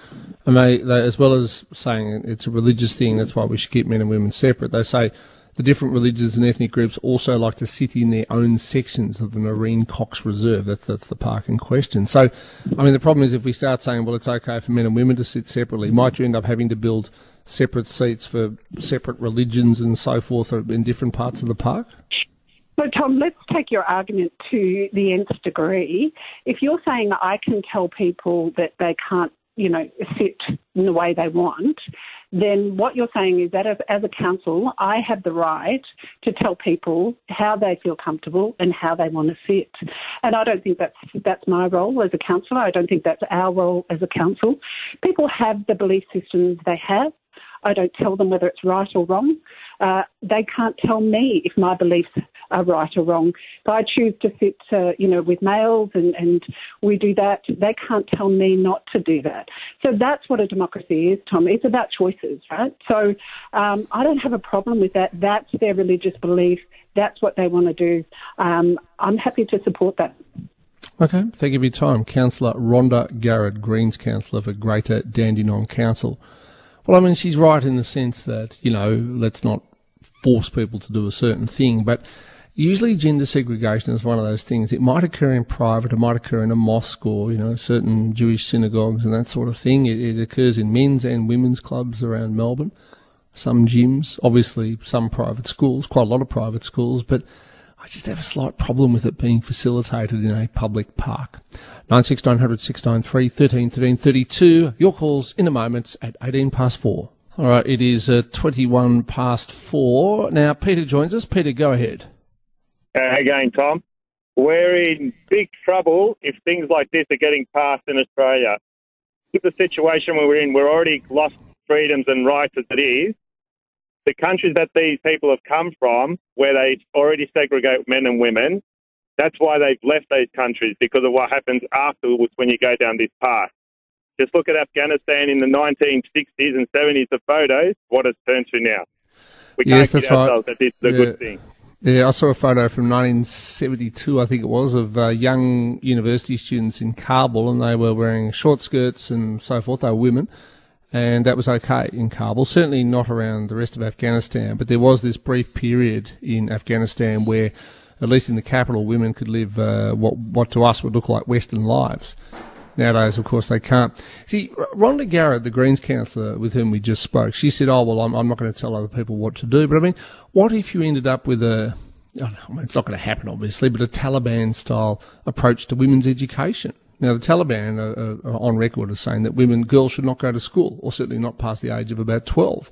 And they, they, as well as saying it's a religious thing, that's why we should keep men and women separate, they say the different religions and ethnic groups also like to sit in their own sections of the Noreen Cox Reserve. That's that's the park in question. So, I mean, the problem is if we start saying, well, it's okay for men and women to sit separately, might you end up having to build separate seats for separate religions and so forth in different parts of the park? So, Tom, let's take your argument to the nth degree. If you're saying that I can tell people that they can't, you know, sit in the way they want, then what you're saying is that as, as a council, I have the right to tell people how they feel comfortable and how they want to sit. And I don't think that's that's my role as a councillor. I don't think that's our role as a council. People have the belief systems they have. I don't tell them whether it's right or wrong. Uh, they can't tell me if my beliefs are right or wrong. If I choose to sit, uh, you know, with males and, and we do that, they can't tell me not to do that. So that's what a democracy is, Tom. It's about choices, right? So um, I don't have a problem with that. That's their religious belief. That's what they want to do. Um, I'm happy to support that. Okay, thank you for your time. Councillor Rhonda Garrett, Greens Councillor for Greater Dandenong Council. Well, I mean, she's right in the sense that, you know, let's not force people to do a certain thing, but usually gender segregation is one of those things. It might occur in private, it might occur in a mosque or, you know, certain Jewish synagogues and that sort of thing. It, it occurs in men's and women's clubs around Melbourne, some gyms, obviously some private schools, quite a lot of private schools, but I just have a slight problem with it being facilitated in a public park. nine six nine hundred six nine three, thirteen thirteen thirty-two. Your calls in a moment at eighteen past four. All right, it is uh, twenty-one past four. Now, Peter joins us. Peter, go ahead. Uh, again, Tom, we're in big trouble if things like this are getting passed in Australia. With the situation we're in, we're already lost freedoms and rights as it is. The countries that these people have come from, where they already segregate men and women, that's why they've left those countries, because of what happens afterwards when you go down this path. Just look at Afghanistan in the nineteen sixties and seventies, the photos, what it's turned to now. We can't Yes, kid that's right. ourselves that this is a Yeah. good thing. Yeah, I saw a photo from nineteen seventy-two, I think it was, of uh, young university students in Kabul, and they were wearing short skirts and so forth. They were women, and that was okay in Kabul. Certainly not around the rest of Afghanistan, but there was this brief period in Afghanistan where, at least in the capital, women could live uh, what what to us would look like Western lives. Nowadays, of course, they can't. See, Rhonda Garrett, the Greens councillor with whom we just spoke, she said, oh, well, I'm, I'm not going to tell other people what to do. But, I mean, what if you ended up with a, I don't know, I mean, it's not going to happen, obviously, but a Taliban-style approach to women's education? Now, the Taliban are, are on record as saying that women, girls should not go to school, or certainly not past the age of about twelve.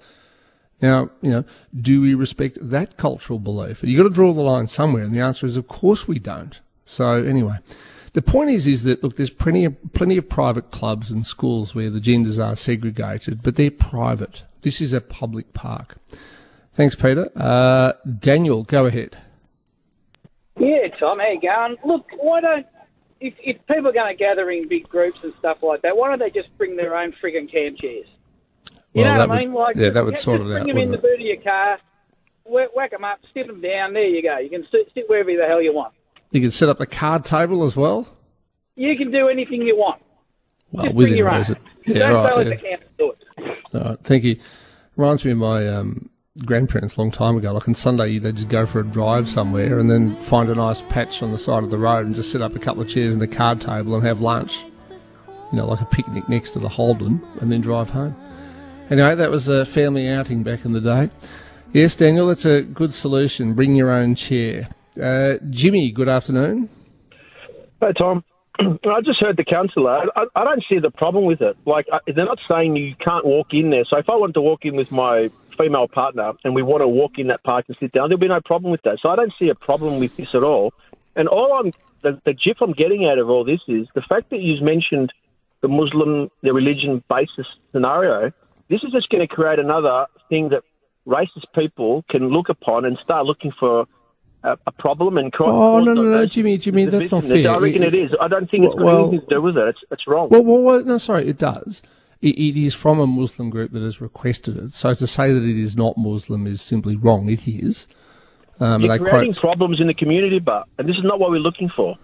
Now, you know, do we respect that cultural belief? You've got to draw the line somewhere, and the answer is, of course we don't. So, anyway, the point is, is that, look, there's plenty of, plenty of private clubs and schools where the genders are segregated, but they're private. This is a public park. Thanks, Peter. Uh, Daniel, go ahead. Yeah, Tom, how you going? Look, why don't, if, if people are going to gather in big groups and stuff like that, why don't they just bring their own frigging camp chairs? You Well, know that what I mean? would- Like, yeah, that would just sort it bring out, them in the wouldn't boot of your car, whack, whack them up, stick them down, there you go. You can sit, sit wherever the hell you want. You can set up the card table as well? You can do anything you want. Well, Just within bring your own. reason. Yeah, Don't right, tell us yeah. the camp to do it. All right, thank you. Reminds me of my um, grandparents a long time ago. Like on Sunday, they'd just go for a drive somewhere and then find a nice patch on the side of the road and just set up a couple of chairs and the card table and have lunch. You know, like a picnic next to the Holden, and then drive home. Anyway, that was a family outing back in the day. Yes, Daniel, that's a good solution. Bring your own chair. Uh, Jimmy, good afternoon. Hey, Tom. I just heard the councillor. I, I don't see the problem with it. Like, I, they're not saying you can't walk in there. So if I wanted to walk in with my female partner and we want to walk in that park and sit down, there'll be no problem with that. So I don't see a problem with this at all. And all I'm, the, the gif I'm getting out of all this is the fact that you've mentioned the Muslim, the religion basis scenario. This is just going to create another thing that racist people can look upon and start looking for a, a problem and crime. Oh, no, no, no, Jimmy, Jimmy, that's not fair. I reckon it is. I don't think it's got Well- anything to do with it. It's, it's wrong. Well, well, well, no, sorry, it does. It, it is from a Muslim group that has requested it. So to say that it is not Muslim is simply wrong. It is. Um, You're they creating quote, problems in the community, but and this is not what we're looking for.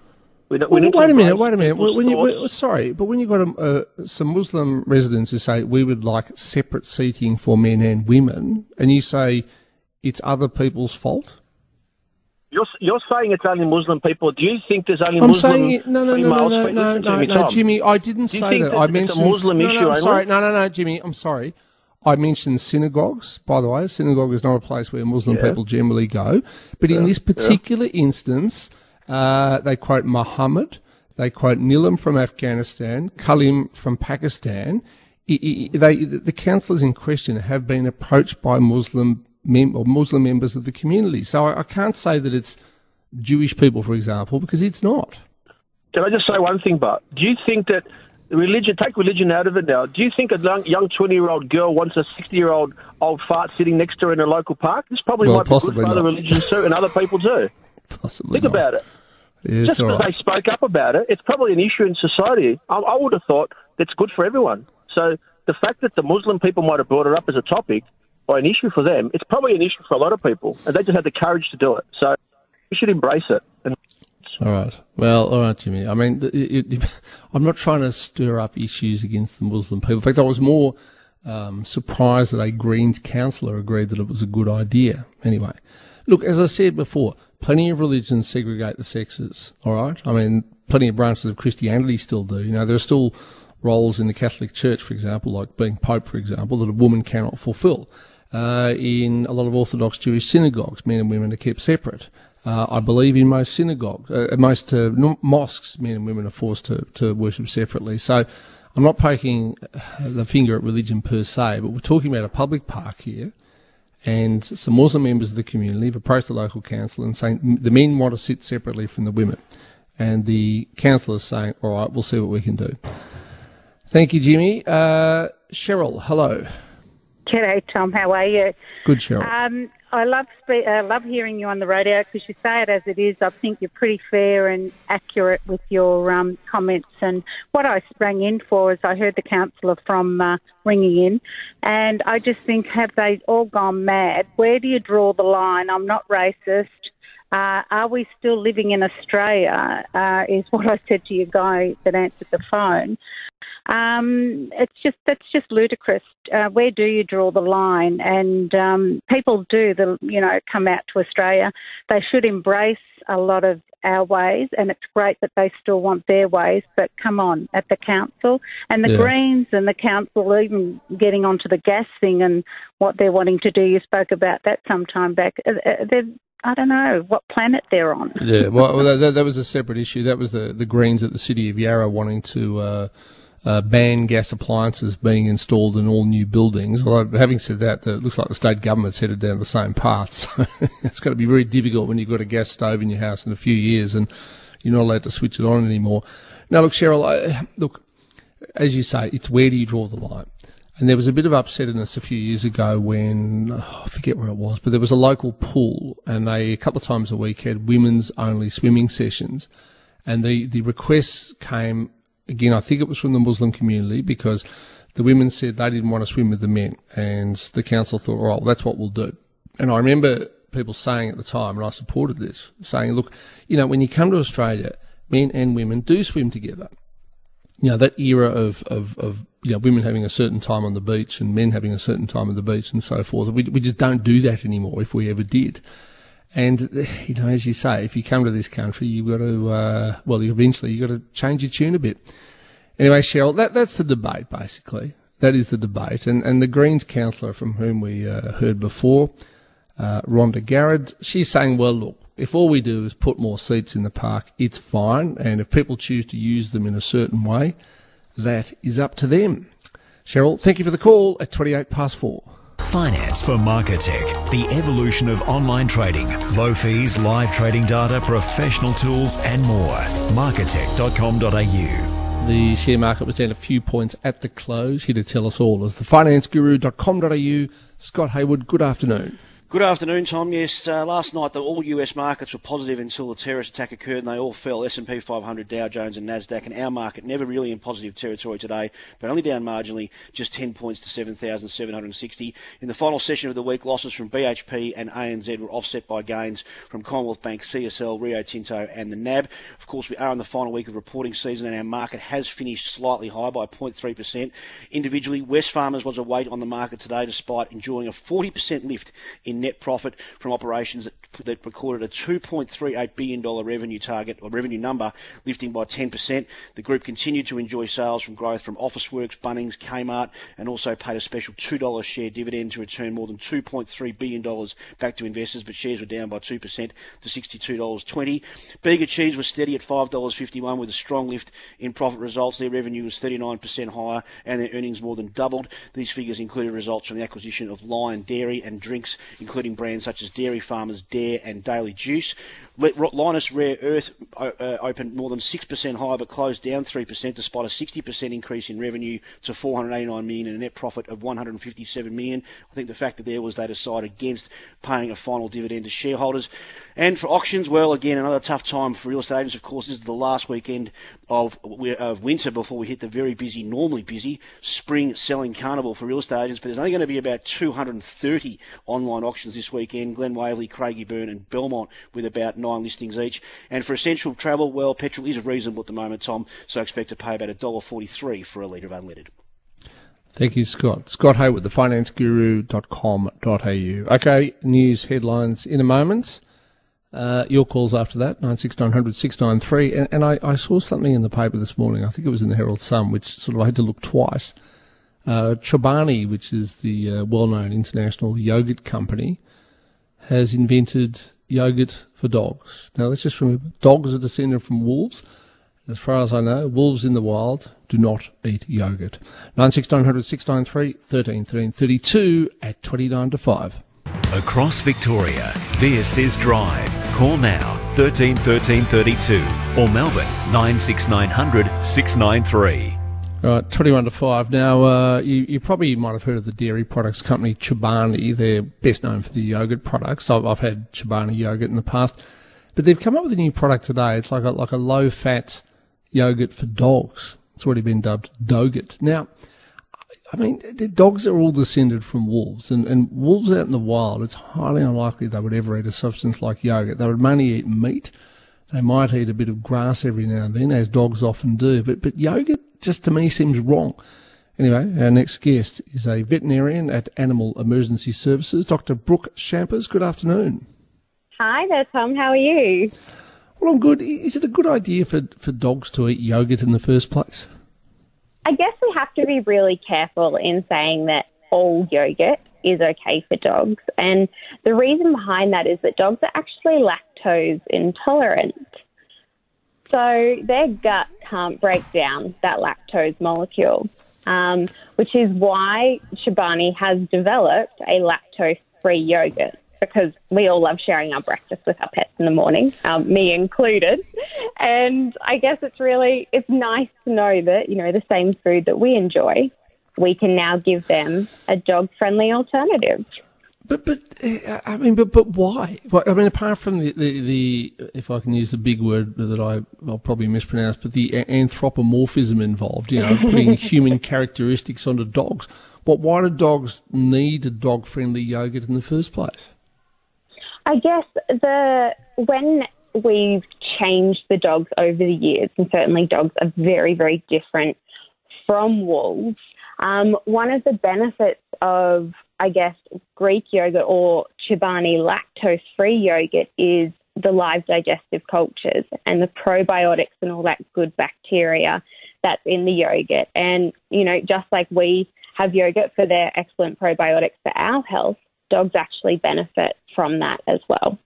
We don't, we Well, need to wait a minute, embrace wait a minute. people's When you, thoughts. when- sorry, but when you've got um, uh, some Muslim residents who say we would like separate seating for men and women, and you say it's other people's fault? You're, you're saying it's only Muslim people. Do you think there's only I'm Muslim saying it, no, no, no, no, females? no, Listen no, to no, me, no, Tom. Jimmy. I didn't Do you say think that. that I it's mentioned a Muslim no, issue no, I'm only? sorry, no, no, no, Jimmy. I'm sorry. I mentioned synagogues. By the way, synagogue is not a place where Muslim Yeah. people generally go. But in Yeah, this particular instance, uh, they quote Muhammad. They quote Nilam from Afghanistan, Kalim from Pakistan. I- I- They, the councillors in question have been approached by Muslim mem- or Muslim members of the community. So I, I can't say that it's Jewish people, for example, because it's not. Can I just say one thing, Bart? Do you think that religion, take religion out of it now, do you think a young, young twenty-year-old girl wants a sixty-year-old old fart sitting next to her in a local park? This probably Well, might be good possibly for other not. religions too, and other people too. Possibly Think not. about it. Yes, Just all because right. they spoke up about it, it's probably an issue in society. I, I would have thought that's good for everyone. So the fact that the Muslim people might have brought it up as a topic or an issue for them, it's probably an issue for a lot of people, and they just had the courage to do it. So we should embrace it. And All right. Well, all right, Jimmy. I mean, it, it, it, I'm not trying to stir up issues against the Muslim people. In fact, I was more um, surprised that a Greens councillor agreed that it was a good idea. Anyway, look, as I said before, plenty of religions segregate the sexes, all right? I mean, plenty of branches of Christianity still do. You know, there are still roles in the Catholic Church, for example, like being Pope, for example, that a woman cannot fulfil. Uh, in a lot of Orthodox Jewish synagogues, men and women are kept separate. Uh, I believe in most synagogues, uh, most uh, no- mosques, men and women are forced to, to worship separately. So I'm not poking the finger at religion per se, but we're talking about a public park here, and some Muslim members of the community have approached the local council and saying the men want to sit separately from the women. And the council is saying, all right, we'll see what we can do. Thank you, Jimmy. Uh, Cheryl, hello. G'day, Tom. How are you? Good, Cheryl. Um, I love spe- uh, love hearing you on the radio because you say it as it is. I think you're pretty fair and accurate with your um, comments. And what I sprang in for is I heard the councillor from uh, ringing in, and I just think, have they all gone mad? Where do you draw the line? I'm not racist. Uh, are we still living in Australia? Uh, is what I said to your guy that answered the phone. Um, it's just that's just ludicrous. Uh, where do you draw the line? And um, people do, the you know, come out to Australia. They should embrace a lot of our ways, and it's great that they still want their ways. But come on, at the council and the Yeah. Greens and the council, even getting onto the gas thing and what they're wanting to do. You spoke about that some time back. Uh, uh, they're I don't know what planet they're on. Yeah, well, well that, that was a separate issue. That was the, the Greens at the City of Yarra wanting to uh, uh, ban gas appliances being installed in all new buildings. Although, having said that, the, it looks like the state government's headed down the same path. So it's going to be very difficult when you've got a gas stove in your house in a few years and you're not allowed to switch it on anymore. Now, look, Cheryl, I, look, as you say, it's where do you draw the line? And there was a bit of upsetness a few years ago when, oh, I forget where it was, but there was a local pool and they, a couple of times a week, had women's only swimming sessions. And the, the requests came, again, I think it was from the Muslim community because the women said they didn't want to swim with the men. And the council thought, all right, well, that's what we'll do. And I remember people saying at the time, and I supported this, saying, look, you know, when you come to Australia, men and women do swim together. You know, that era of, of, of, you know, women having a certain time on the beach and men having a certain time on the beach and so forth. We, we just don't do that anymore if we ever did. And, you know, as you say, if you come to this country, you've got to, uh, well, eventually you've got to change your tune a bit. Anyway, Cheryl, that, that's the debate, basically. That is the debate. And, and the Greens councillor from whom we uh, heard before, uh, Rhonda Garrett, she's saying, well, look, if all we do is put more seats in the park, it's fine. And if people choose to use them in a certain way, that is up to them. Cheryl, thank you for the call at twenty-eight past four. Finance for Marketech, the evolution of online trading, low fees, live trading data, professional tools and more. marketech dot com dot a u. The share market was down a few points at the close. Here to tell us all is the finance guru dot com dot a u, Scott Hayward. Good afternoon. Good afternoon, Tom. Yes, uh, last night the all U S markets were positive until the terrorist attack occurred and they all fell. S and P five hundred, Dow Jones and Nasdaq, and our market never really in positive territory today, but only down marginally, just ten points to seven thousand seven hundred sixty. In the final session of the week, losses from B H P and A N Z were offset by gains from Commonwealth Bank, C S L, Rio Tinto and the N A B. Of course, we are in the final week of reporting season and our market has finished slightly high by zero point three percent. Individually, Wesfarmers was a weight on the market today despite enjoying a forty percent lift in net profit from operations that, that recorded a two point three eight billion dollars revenue target or revenue number, lifting by ten percent. The group continued to enjoy sales from growth from Officeworks, Bunnings, Kmart, and also paid a special two dollars share dividend to return more than two point three billion dollars back to investors, but shares were down by two percent to sixty-two dollars twenty. Bega Cheese was steady at five dollars fifty-one with a strong lift in profit results. Their revenue was thirty-nine percent higher and their earnings more than doubled. These figures included results from the acquisition of Lion Dairy and Drinks, including brands such as Dairy Farmers, Dare and Daily Juice. Lynas Rare Earth uh, opened more than six percent higher but closed down three percent despite a sixty percent increase in revenue to four hundred eighty-nine million dollars and a net profit of one hundred fifty-seven million dollars. I think the factor there was they decided against paying a final dividend to shareholders. And for auctions, well, again, another tough time for real estate agents. Of course, this is the last weekend of, of winter before we hit the very busy, normally busy, spring selling carnival for real estate agents. But there's only going to be about two hundred thirty online auctions this weekend. Glen Waverley, Craigieburn and Belmont with about nine listings each. And for essential travel, well, petrol is reasonable at the moment, Tom, so I expect to pay about one dollar forty-three for a litre of unleaded. Thank you, Scott. Scott Hayward, the finance guru dot com dot a u. Okay, news headlines in a moment. Uh, your calls after that, nine six nine hundred six nine three. And, and I, I saw something in the paper this morning, I think it was in the Herald Sun, which sort of I had to look twice. Uh, Chobani, which is the uh, well-known international yogurt company, has invented yogurt for dogs. Now, let's just remember, dogs are descended from wolves. As far as I know, wolves in the wild do not eat yogurt. nine six nine hundred six nine three, thirteen thirteen thirty-two at twenty-nine to five. Across Victoria, this is Drive. Call now thirteen thirteen thirty-two or Melbourne nine six nine hundred six nine three. All right, twenty-one to five. Now, uh, you, you probably might have heard of the dairy products company Chobani. They're best known for the yogurt products. I've, I've had Chobani yogurt in the past. But they've come up with a new product today. It's like a, like a low-fat yogurt for dogs. It's already been dubbed Dogurt. Now, I mean, the dogs are all descended from wolves, and, and wolves out in the wild, it's highly unlikely they would ever eat a substance like yogurt. They would mainly eat meat. They might eat a bit of grass every now and then, as dogs often do, but, but yogurt just to me seems wrong. Anyway, our next guest is a veterinarian at Animal Emergency Services, Doctor Brooke Shampers. Good afternoon. Hi there, Tom. How are you? Well, I'm good. Is it a good idea for, for dogs to eat yogurt in the first place? I guess we have to be really careful in saying that all yogurt is okay for dogs. And the reason behind that is that dogs are actually lactose intolerant. So their gut can't break down that lactose molecule, um, which is why Chobani has developed a lactose-free yogurt, because we all love sharing our breakfast with our pets in the morning, um, me included. And I guess it's really, it's nice to know that, you know, the same food that we enjoy, we can now give them a dog-friendly alternative. But, but uh, I mean, but but why? Well, I mean, apart from the, the, the, if I can use the big word that I, I'll probably mispronounce, but the anthropomorphism involved, you know, putting human characteristics onto dogs. But why do dogs need a dog-friendly yogurt in the first place? I guess the when we've changed the dogs over the years, and certainly dogs are very, very different from wolves, um, one of the benefits of, I guess, Greek yogurt or Chobani lactose-free yogurt is the live digestive cultures and the probiotics and all that good bacteria that's in the yogurt. And, you know, just like we have yogurt for their excellent probiotics for our health, dogs actually benefit from that as well.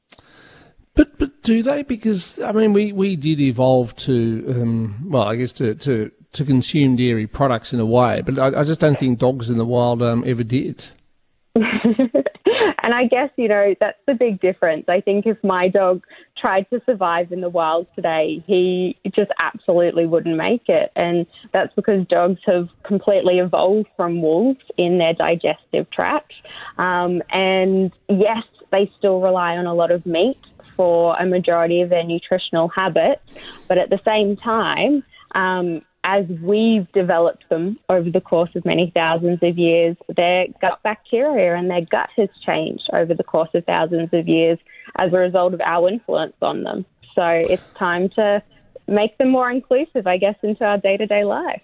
But but do they? Because, I mean, we, we did evolve to, um, well, I guess to, to, to consume dairy products in a way, but I, I just don't think dogs in the wild um, ever did. And I guess, you know, that's the big difference. I think if my dog tried to survive in the wild today, he just absolutely wouldn't make it. And that's because dogs have completely evolved from wolves in their digestive tract. Um, and yes, they still rely on a lot of meat for a majority of their nutritional habits. But at the same time, um, as we've developed them over the course of many thousands of years, their gut bacteria and their gut has changed over the course of thousands of years as a result of our influence on them. So it's time to make them more inclusive, I guess, into our day-to-day life.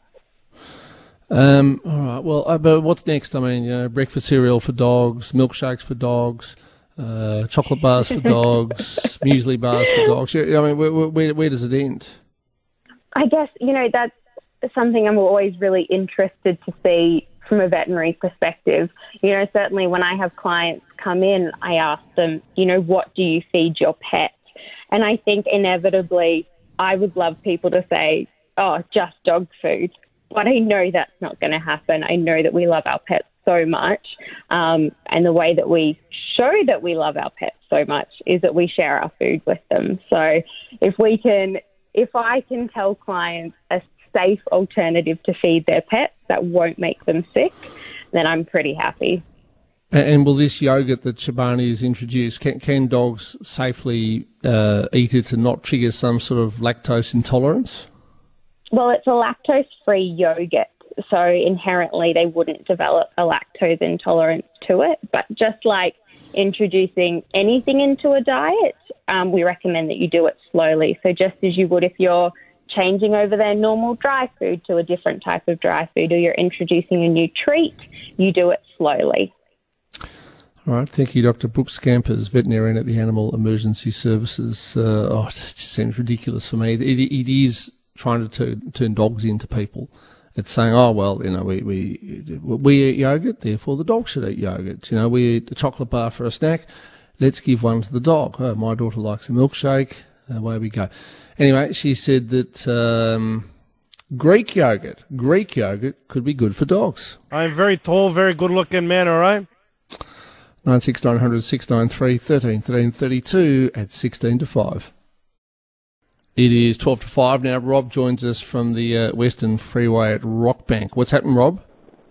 Um, all right. Well, uh, but what's next? I mean, you know, breakfast cereal for dogs, milkshakes for dogs, uh, chocolate bars for dogs, muesli bars for dogs. I mean, where, where, where does it end? I guess, you know, that's something I'm always really interested to see from a veterinary perspective. You know, certainly when I have clients come in, I ask them, you know, what do you feed your pet? And I think inevitably I would love people to say, oh, just dog food. But I know that's not going to happen. I know that we love our pets so much. Um, and the way that we show that we love our pets so much is that we share our food with them. So if we can, if I can tell clients a safe alternative to feed their pets that won't make them sick, then I'm pretty happy. And, and will this yogurt that Chobani has introduced, can, can dogs safely uh, eat it and not trigger some sort of lactose intolerance? Well, it's a lactose-free yogurt, so inherently they wouldn't develop a lactose intolerance to it. But just like introducing anything into a diet, um, we recommend that you do it slowly. So just as you would if you're changing over their normal dry food to a different type of dry food, or you're introducing a new treat, you do it slowly. All right, thank you, Doctor Brooke Scampers, veterinarian at the Animal Emergency Services. Uh, oh, it just seems ridiculous for me. It, it is trying to turn, turn dogs into people. It's saying, oh, well, you know, we, we, we eat yogurt, therefore the dog should eat yogurt. You know, we eat a chocolate bar for a snack, let's give one to the dog. Oh, my daughter likes a milkshake, away we go. Anyway, she said that um, Greek yogurt, Greek yogurt could be good for dogs. I'm very tall, very good-looking man, all right? nine six nine hundred six nine three thirteen thirteen thirty-two at sixteen to five. It is twelve to five now. Rob joins us from the uh, Western Freeway at Rockbank. What's happened, Rob?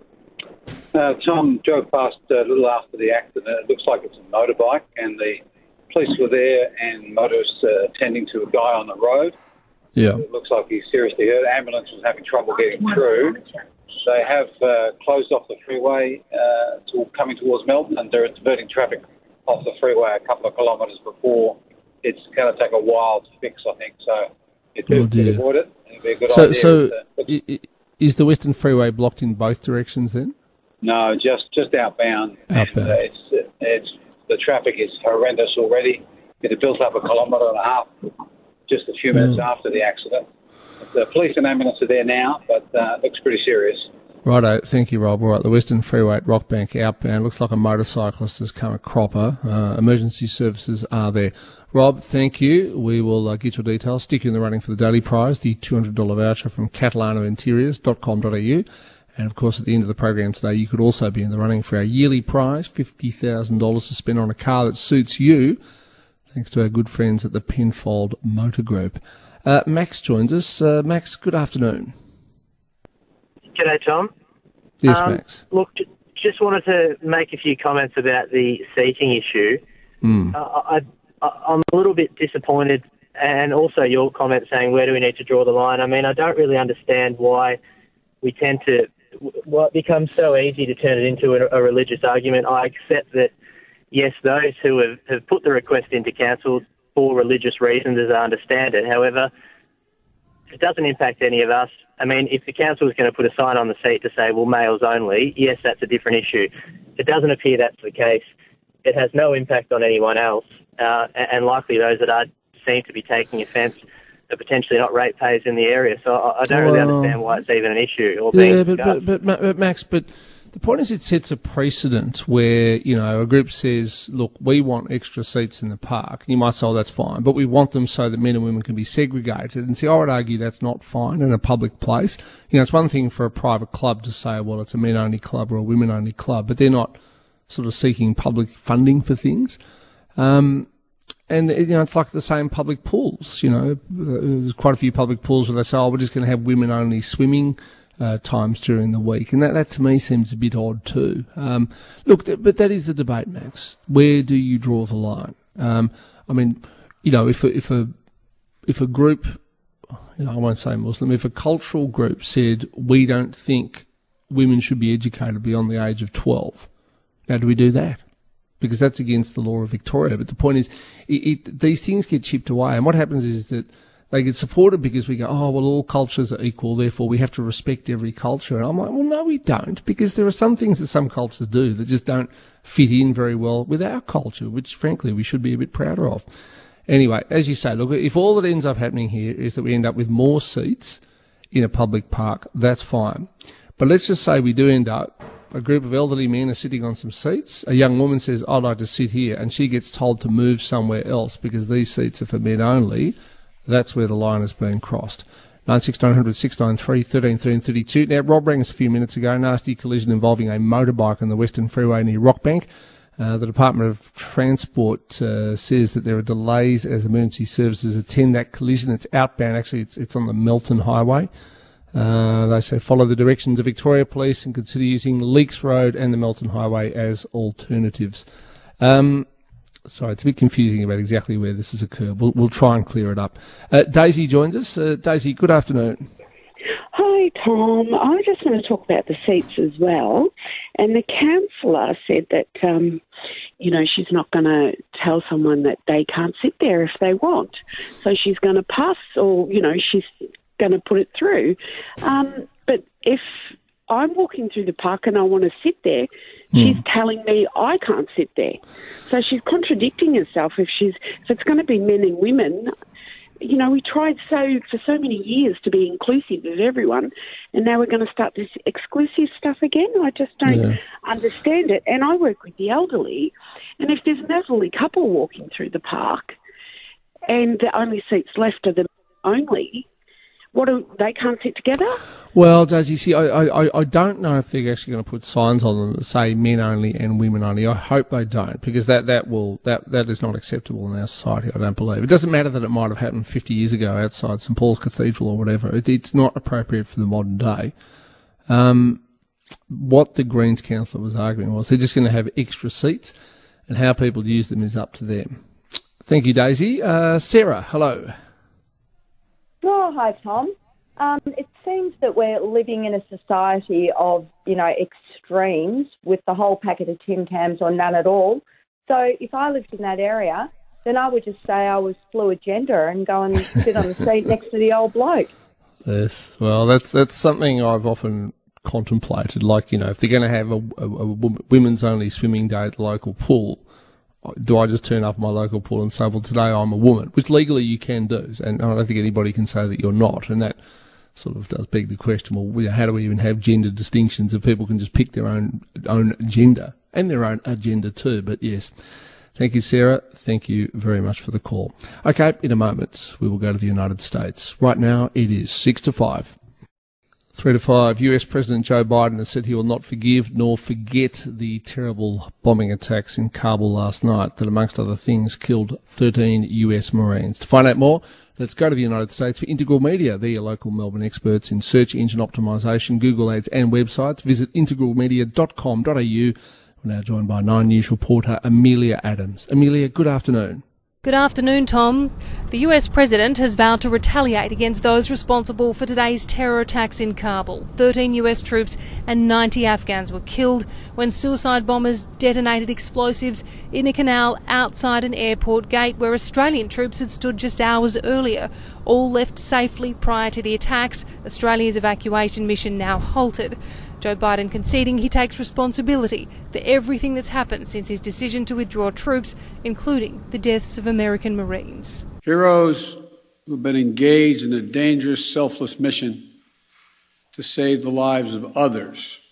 Uh, Tom drove past a little after the accident. It looks like it's a motorbike, and the police were there and motorists uh, attending to a guy on the road. Yeah. It looks like he's seriously hurt. Ambulance was having trouble getting through. They have uh, closed off the freeway uh, to coming towards Melbourne, and they're diverting traffic off the freeway a couple of kilometres before. It's going to take a while to fix, I think. So if Oh, you dear. could avoid it, it'd be a good So, idea. so to- i- i- is the Western Freeway blocked in both directions then? No, just just outbound. Outbound. And, uh, it's it's the traffic is horrendous already. It had built up a kilometre and a half just a few minutes Mm. after the accident. The police and ambulance are there now, but uh, it looks pretty serious. Righto, thank you, Rob. All right, the Western Freeway at Rockbank outbound. Looks like a motorcyclist has come a cropper. Uh, emergency services are there. Rob, thank you. We will uh, get your details. Stick you in the running for the daily prize, the two hundred dollars voucher from catalano interiors dot com dot a u. And, of course, at the end of the program today, you could also be in the running for our yearly prize, fifty thousand dollars to spend on a car that suits you, thanks to our good friends at the Penfold Motor Group. Uh, Max joins us. Uh, Max, good afternoon. G'day, Tom. Yes, um, Max. Look, j- just wanted to make a few comments about the seating issue. Mm. Uh, I, I, I'm a little bit disappointed, and also your comment saying where do we need to draw the line. I mean, I don't really understand why we tend to, well, it becomes so easy to turn it into a, a religious argument. I accept that, yes, those who have, have put the request into council for religious reasons, as I understand it. However, it doesn't impact any of us. I mean, if the council is going to put a sign on the seat to say, well, males only, yes, that's a different issue. It doesn't appear that's the case. It has no impact on anyone else, uh, and likely those that are seem to be taking offence are potentially not ratepayers in the area. So I, I don't really Well, understand why it's even an issue or being Yeah, but, discussed. but, but, but Max, but the point is it sets a precedent where, you know, a group says, look, we want extra seats in the park. You might say, oh, that's fine, but we want them so that men and women can be segregated. And see, I would argue that's not fine in a public place. You know, it's one thing for a private club to say, well, it's a men-only club or a women-only club, but they're not sort of seeking public funding for things. Um, and, you know, it's like the same public pools, you know. There's quite a few public pools where they say, oh, we're just going to have women-only swimming uh, times during the week. And that, that, to me, seems a bit odd too. Um, look, th- but that is the debate, Max. Where do you draw the line? Um, I mean, you know, if a, if a, if a group, you know, I won't say Muslim, if a cultural group said, we don't think women should be educated beyond the age of twelve, how do we do that? Because that's against the law of Victoria. But the point is, it, it, these things get chipped away. And what happens is that they get supported because we go, oh, well, all cultures are equal, therefore we have to respect every culture. And I'm like, well, no, we don't, because there are some things that some cultures do that just don't fit in very well with our culture, which, frankly, we should be a bit prouder of. Anyway, as you say, look, if all that ends up happening here is that we end up with more seats in a public park, that's fine. But let's just say we do end up, a group of elderly men are sitting on some seats. A young woman says, I'd like to sit here, and she gets told to move somewhere else because these seats are for men only. That's where the line has been crossed. nine six nine hundred six nine three one three three thirty-two. Now, Rob rang us a few minutes ago. Nasty collision involving a motorbike on the Western Freeway near Rockbank. Uh, the Department of Transport uh, says that there are delays as emergency services attend that collision. It's outbound. Actually, it's it's on the Melton Highway. Uh, they say follow the directions of Victoria Police and consider using Leaks Road and the Melton Highway as alternatives. Um, sorry, it's a bit confusing about exactly where this has occurred. We'll, we'll try and clear it up. Uh, Daisy joins us. Uh, Daisy, good afternoon. Hi, Tom. I just want to talk about the seats as well. And the councillor said that, um, you know, she's not going to tell someone that they can't sit there if they want. So she's going to pass, or, you know, she's going to put it through. Um, but if I'm walking through the park and I want to sit there, mm. she's telling me I can't sit there. So she's contradicting herself. If she's if it's going to be men and women, you know, we tried so for so many years to be inclusive of everyone, and now we're going to start this exclusive stuff again. I just don't yeah. understand it. And I work with the elderly, and if there's an elderly couple walking through the park and the only seats left are the only, what do, they can't sit together? Well, Daisy, see, I, I, I don't know if they're actually going to put signs on them that say men only and women only. I hope they don't, because that, that will that that is not acceptable in our society, I don't believe. It doesn't matter that it might have happened fifty years ago outside St Paul's Cathedral or whatever. It, it's not appropriate for the modern day. Um, what the Greens councillor was arguing was they're just going to have extra seats, and how people use them is up to them. Thank you, Daisy. Uh, Sarah, hello. Oh, hi, Tom. Um, it seems that we're living in a society of, you know, extremes with the whole packet of Tim Tams or none at all. So if I lived in that area, then I would just say I was fluid gender and go and sit on the seat next to the old bloke. Yes, well, that's that's something I've often contemplated. Like, you know, if they're going to have a, a, a women's only swimming day at the local pool, do I just turn up at my local pool and say, well, today I'm a woman, which legally you can do, and I don't think anybody can say that you're not, and that sort of does beg the question, well, how do we even have gender distinctions if people can just pick their own own gender, and their own agenda too? But yes, thank you, Sarah. Thank you very much for the call. Okay, in a moment, we will go to the United States. Right now, it is six to five. Three to five. U S President Joe Biden has said he will not forgive nor forget the terrible bombing attacks in Kabul last night that, amongst other things, killed thirteen U S Marines. To find out more, let's go to the United States for Integral Media. They're your local Melbourne experts in search engine optimisation, Google Ads and websites. Visit integral media dot com dot a u. We're now joined by Nine News reporter Amelia Adams. Amelia, good afternoon. Good afternoon, Tom. The U S President has vowed to retaliate against those responsible for today's terror attacks in Kabul. thirteen U S troops and ninety Afghans were killed when suicide bombers detonated explosives in a canal outside an airport gate where Australian troops had stood just hours earlier. All left safely prior to the attacks. Australia's evacuation mission now halted. Joe Biden conceding he takes responsibility for everything that's happened since his decision to withdraw troops, including the deaths of American Marines. Heroes who've been engaged in a dangerous, selfless mission to save the lives of others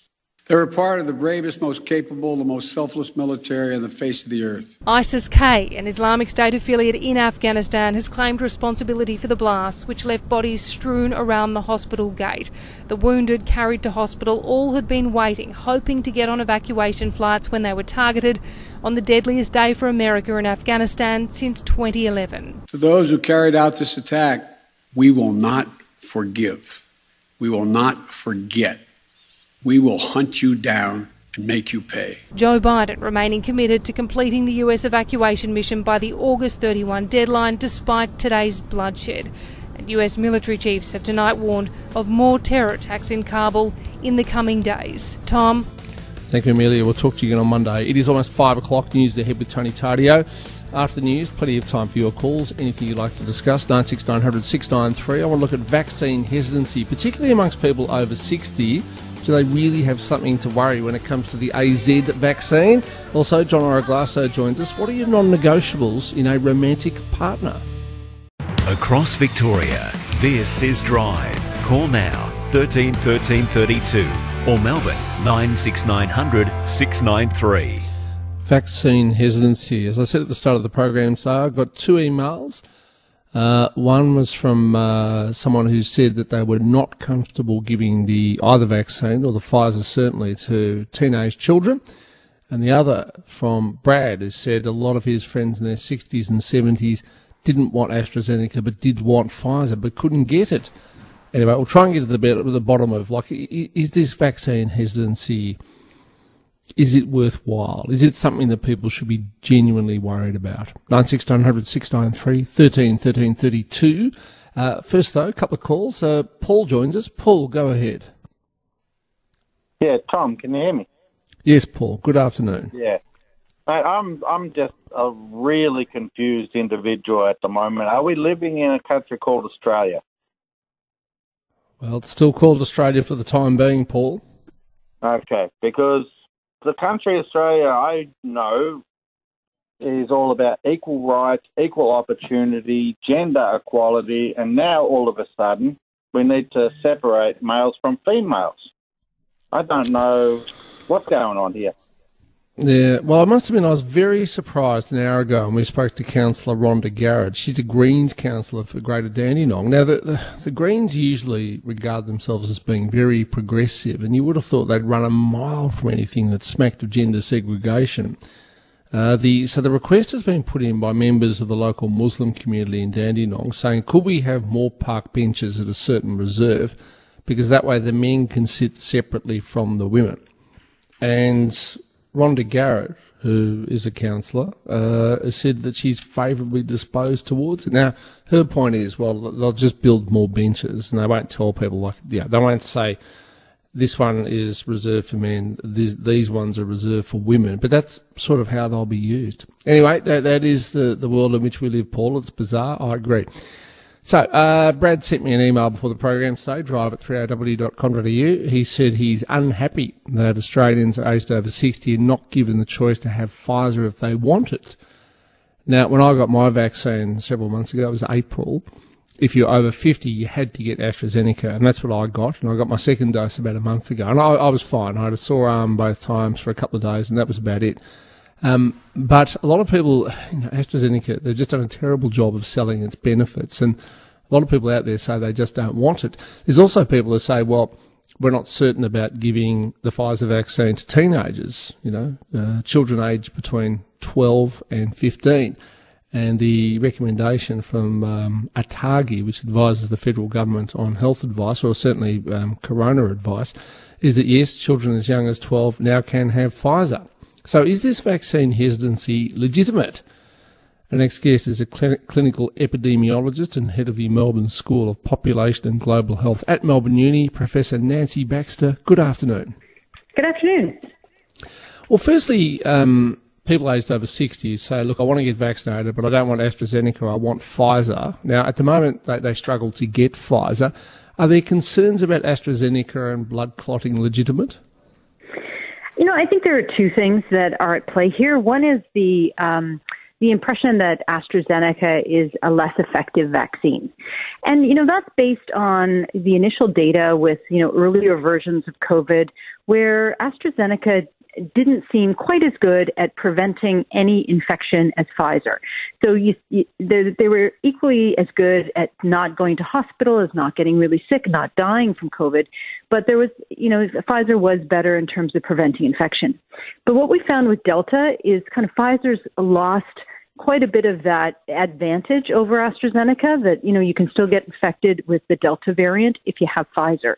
They're a part of the bravest, most capable, the most selfless military on the face of the earth. ISIS-K, an Islamic State affiliate in Afghanistan, has claimed responsibility for the blasts, which left bodies strewn around the hospital gate. The wounded carried to hospital all had been waiting, hoping to get on evacuation flights when they were targeted on the deadliest day for America in Afghanistan since twenty eleven. To those who carried out this attack, we will not forgive. We will not forget. We will hunt you down and make you pay. Joe Biden remaining committed to completing the U S evacuation mission by the August thirty-first deadline despite today's bloodshed. And U S military chiefs have tonight warned of more terror attacks in Kabul in the coming days. Tom? Thank you, Amelia. We'll talk to you again on Monday. It is almost five o'clock. News ahead with Tony Tardio. After the news, plenty of time for your calls. Anything you'd like to discuss, nine six nine hundred six nine three. I want to look at vaccine hesitancy, particularly amongst people over sixty. Do they really have something to worry when it comes to the A Z vaccine? Also, John Oraglasso joins us. What are your non-negotiables in a romantic partner? Across Victoria, this is Drive. Call now, thirteen thirteen thirty-two, or Melbourne, nine six nine hundred six nine three. Vaccine hesitancy. As I said at the start of the program today, I got two emails. Uh, one was from uh, someone who said that they were not comfortable giving the either vaccine, or the Pfizer certainly, to teenage children. And the other from Brad, who said a lot of his friends in their sixties and seventies didn't want AstraZeneca but did want Pfizer but couldn't get it. Anyway, we'll try and get to the, bit, the bottom of, like, is this vaccine hesitancy, is it worthwhile? Is it something that people should be genuinely worried about? nine six nine hundred six nine three, thirteen thirteen thirty-two. Uh, first, though, a couple of calls. Uh, Paul joins us. Paul, go ahead. Yeah, Tom, can you hear me? Yes, Paul. Good afternoon. Yeah. Mate, I'm, I'm just a really confused individual at the moment. Are we living in a country called Australia? Well, it's still called Australia for the time being, Paul. Okay, because the country Australia I know is all about equal rights, equal opportunity, gender equality, and now all of a sudden we need to separate males from females. I don't know what's going on here. Yeah, well, I must admit I was very surprised an hour ago when we spoke to Councillor Rhonda Garrett. She's a Greens councillor for Greater Dandenong. Now, the, the, the Greens usually regard themselves as being very progressive, and you would have thought they'd run a mile from anything that smacked of gender segregation. Uh, the So the request has been put in by members of the local Muslim community in Dandenong saying, could we have more park benches at a certain reserve, because that way the men can sit separately from the women. And Rhonda Garrett, who is a councillor, uh, has said that she's favourably disposed towards it. Now, her point is, well, they'll just build more benches, and they won't tell people, like, yeah, they won't say this one is reserved for men, these, these ones are reserved for women, but that's sort of how they'll be used. Anyway, that, that is the, the world in which we live, Paul. It's bizarre, I agree. So, uh, Brad sent me an email before the program today, drive at three R W dot com dot A U. He said he's unhappy that Australians aged over sixty are not given the choice to have Pfizer if they want it. Now, when I got my vaccine several months ago, it was April, if you're over fifty, you had to get AstraZeneca, and that's what I got, and I got my second dose about a month ago, and I, I was fine. I had a sore arm both times for a couple of days, and that was about it. Um, but a lot of people, you know, AstraZeneca, they've just done a terrible job of selling its benefits, and a lot of people out there say they just don't want it. There's also people who say, well, we're not certain about giving the Pfizer vaccine to teenagers, you know, uh, children aged between twelve and fifteen. And the recommendation from um, ATAGI, which advises the federal government on health advice, or certainly um, corona advice, is that yes, children as young as twelve now can have Pfizer. So is this vaccine hesitancy legitimate? Our next guest is a cl- clinical epidemiologist and head of the Melbourne School of Population and Global Health at Melbourne Uni, Professor Nancy Baxter. Good afternoon. Good afternoon. Well, firstly, um, people aged over sixty say, look, I want to get vaccinated, but I don't want AstraZeneca, I want Pfizer. Now, at the moment, they, they struggle to get Pfizer. Are there concerns about AstraZeneca and blood clotting legitimate? You know, I think there are two things that are at play here. One is the um, the impression that AstraZeneca is a less effective vaccine. And, you know, that's based on the initial data with, you know, earlier versions of COVID where AstraZeneca didn't seem quite as good at preventing any infection as Pfizer. So you, you, they, they were equally as good at not going to hospital, as not getting really sick, not dying from COVID. But there was, you know, Pfizer was better in terms of preventing infection. But what we found with Delta is kind of Pfizer's lost quite a bit of that advantage over AstraZeneca, that, you know, you can still get infected with the Delta variant if you have Pfizer.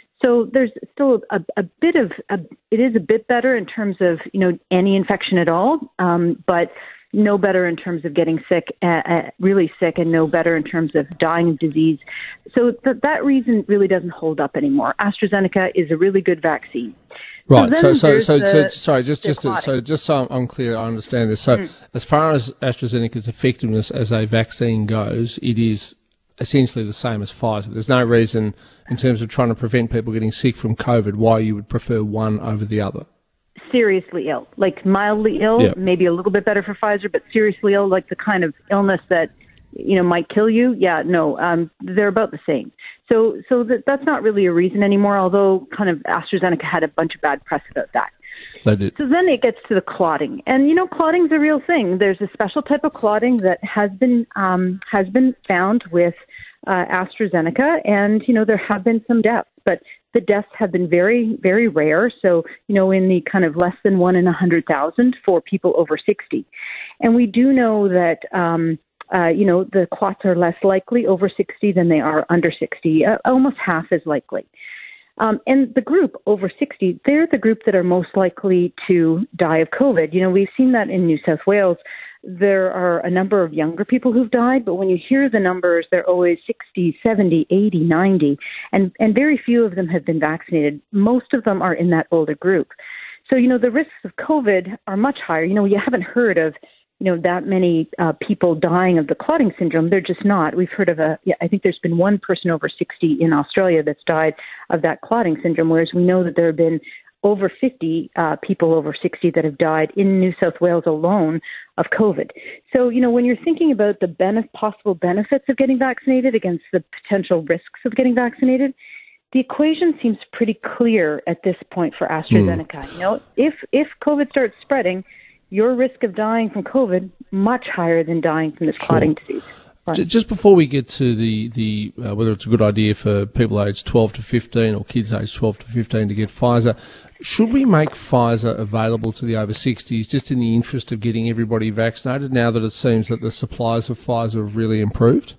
So there's still a, a bit of, a, it is a bit better in terms of, you know, any infection at all, um, but no better in terms of getting sick, uh, uh, really sick, and no better in terms of dying of disease. So th- that reason really doesn't hold up anymore. AstraZeneca is a really good vaccine. Right. So, so, so, the, so, sorry, just, just, clotting. so, just so I'm clear, I understand this. So, mm. as far as AstraZeneca's effectiveness as a vaccine goes, it is essentially the same as Pfizer. There's no reason, in terms of trying to prevent people getting sick from COVID, why you would prefer one over the other. Seriously ill, like mildly ill, yep. maybe a little bit better for Pfizer, but seriously ill, like the kind of illness that, you know, might kill you. Yeah, no, um, they're about the same. So, so that, that's not really a reason anymore, although kind of AstraZeneca had a bunch of bad press about that. They did. So then it gets to the clotting, and you know, clotting's a real thing. There's a special type of clotting that has been um, has been found with uh, AstraZeneca, and you know, there have been some deaths, but the deaths have been very, very rare. So, you know, in the kind of less than one in a hundred thousand for people over sixty, and we do know that. Um, Uh, you know, the clots are less likely over sixty than they are under sixty, uh, almost half as likely. Um, and the group over sixty, they're the group that are most likely to die of COVID. You know, we've seen that in New South Wales. There are a number of younger people who've died, but when you hear the numbers, they're always sixty, seventy, eighty, ninety, and, and very few of them have been vaccinated. Most of them are in that older group. So, you know, the risks of COVID are much higher. You know, you haven't heard of you know, that many uh, people dying of the clotting syndrome. They're just not. We've heard of a, yeah, I think there's been one person over sixty in Australia that's died of that clotting syndrome, whereas we know that there have been over fifty uh, people over sixty that have died in New South Wales alone of COVID. So, you know, when you're thinking about the benef- possible benefits of getting vaccinated against the potential risks of getting vaccinated, the equation seems pretty clear at this point for AstraZeneca. Mm. You know, if if COVID starts spreading, your risk of dying from COVID much higher than dying from this sure. clotting disease. Right. Just before we get to the, the uh, whether it's a good idea for people aged twelve to fifteen or kids aged twelve to fifteen to get Pfizer, should we make Pfizer available to the over sixties just in the interest of getting everybody vaccinated now that it seems that the supplies of Pfizer have really improved?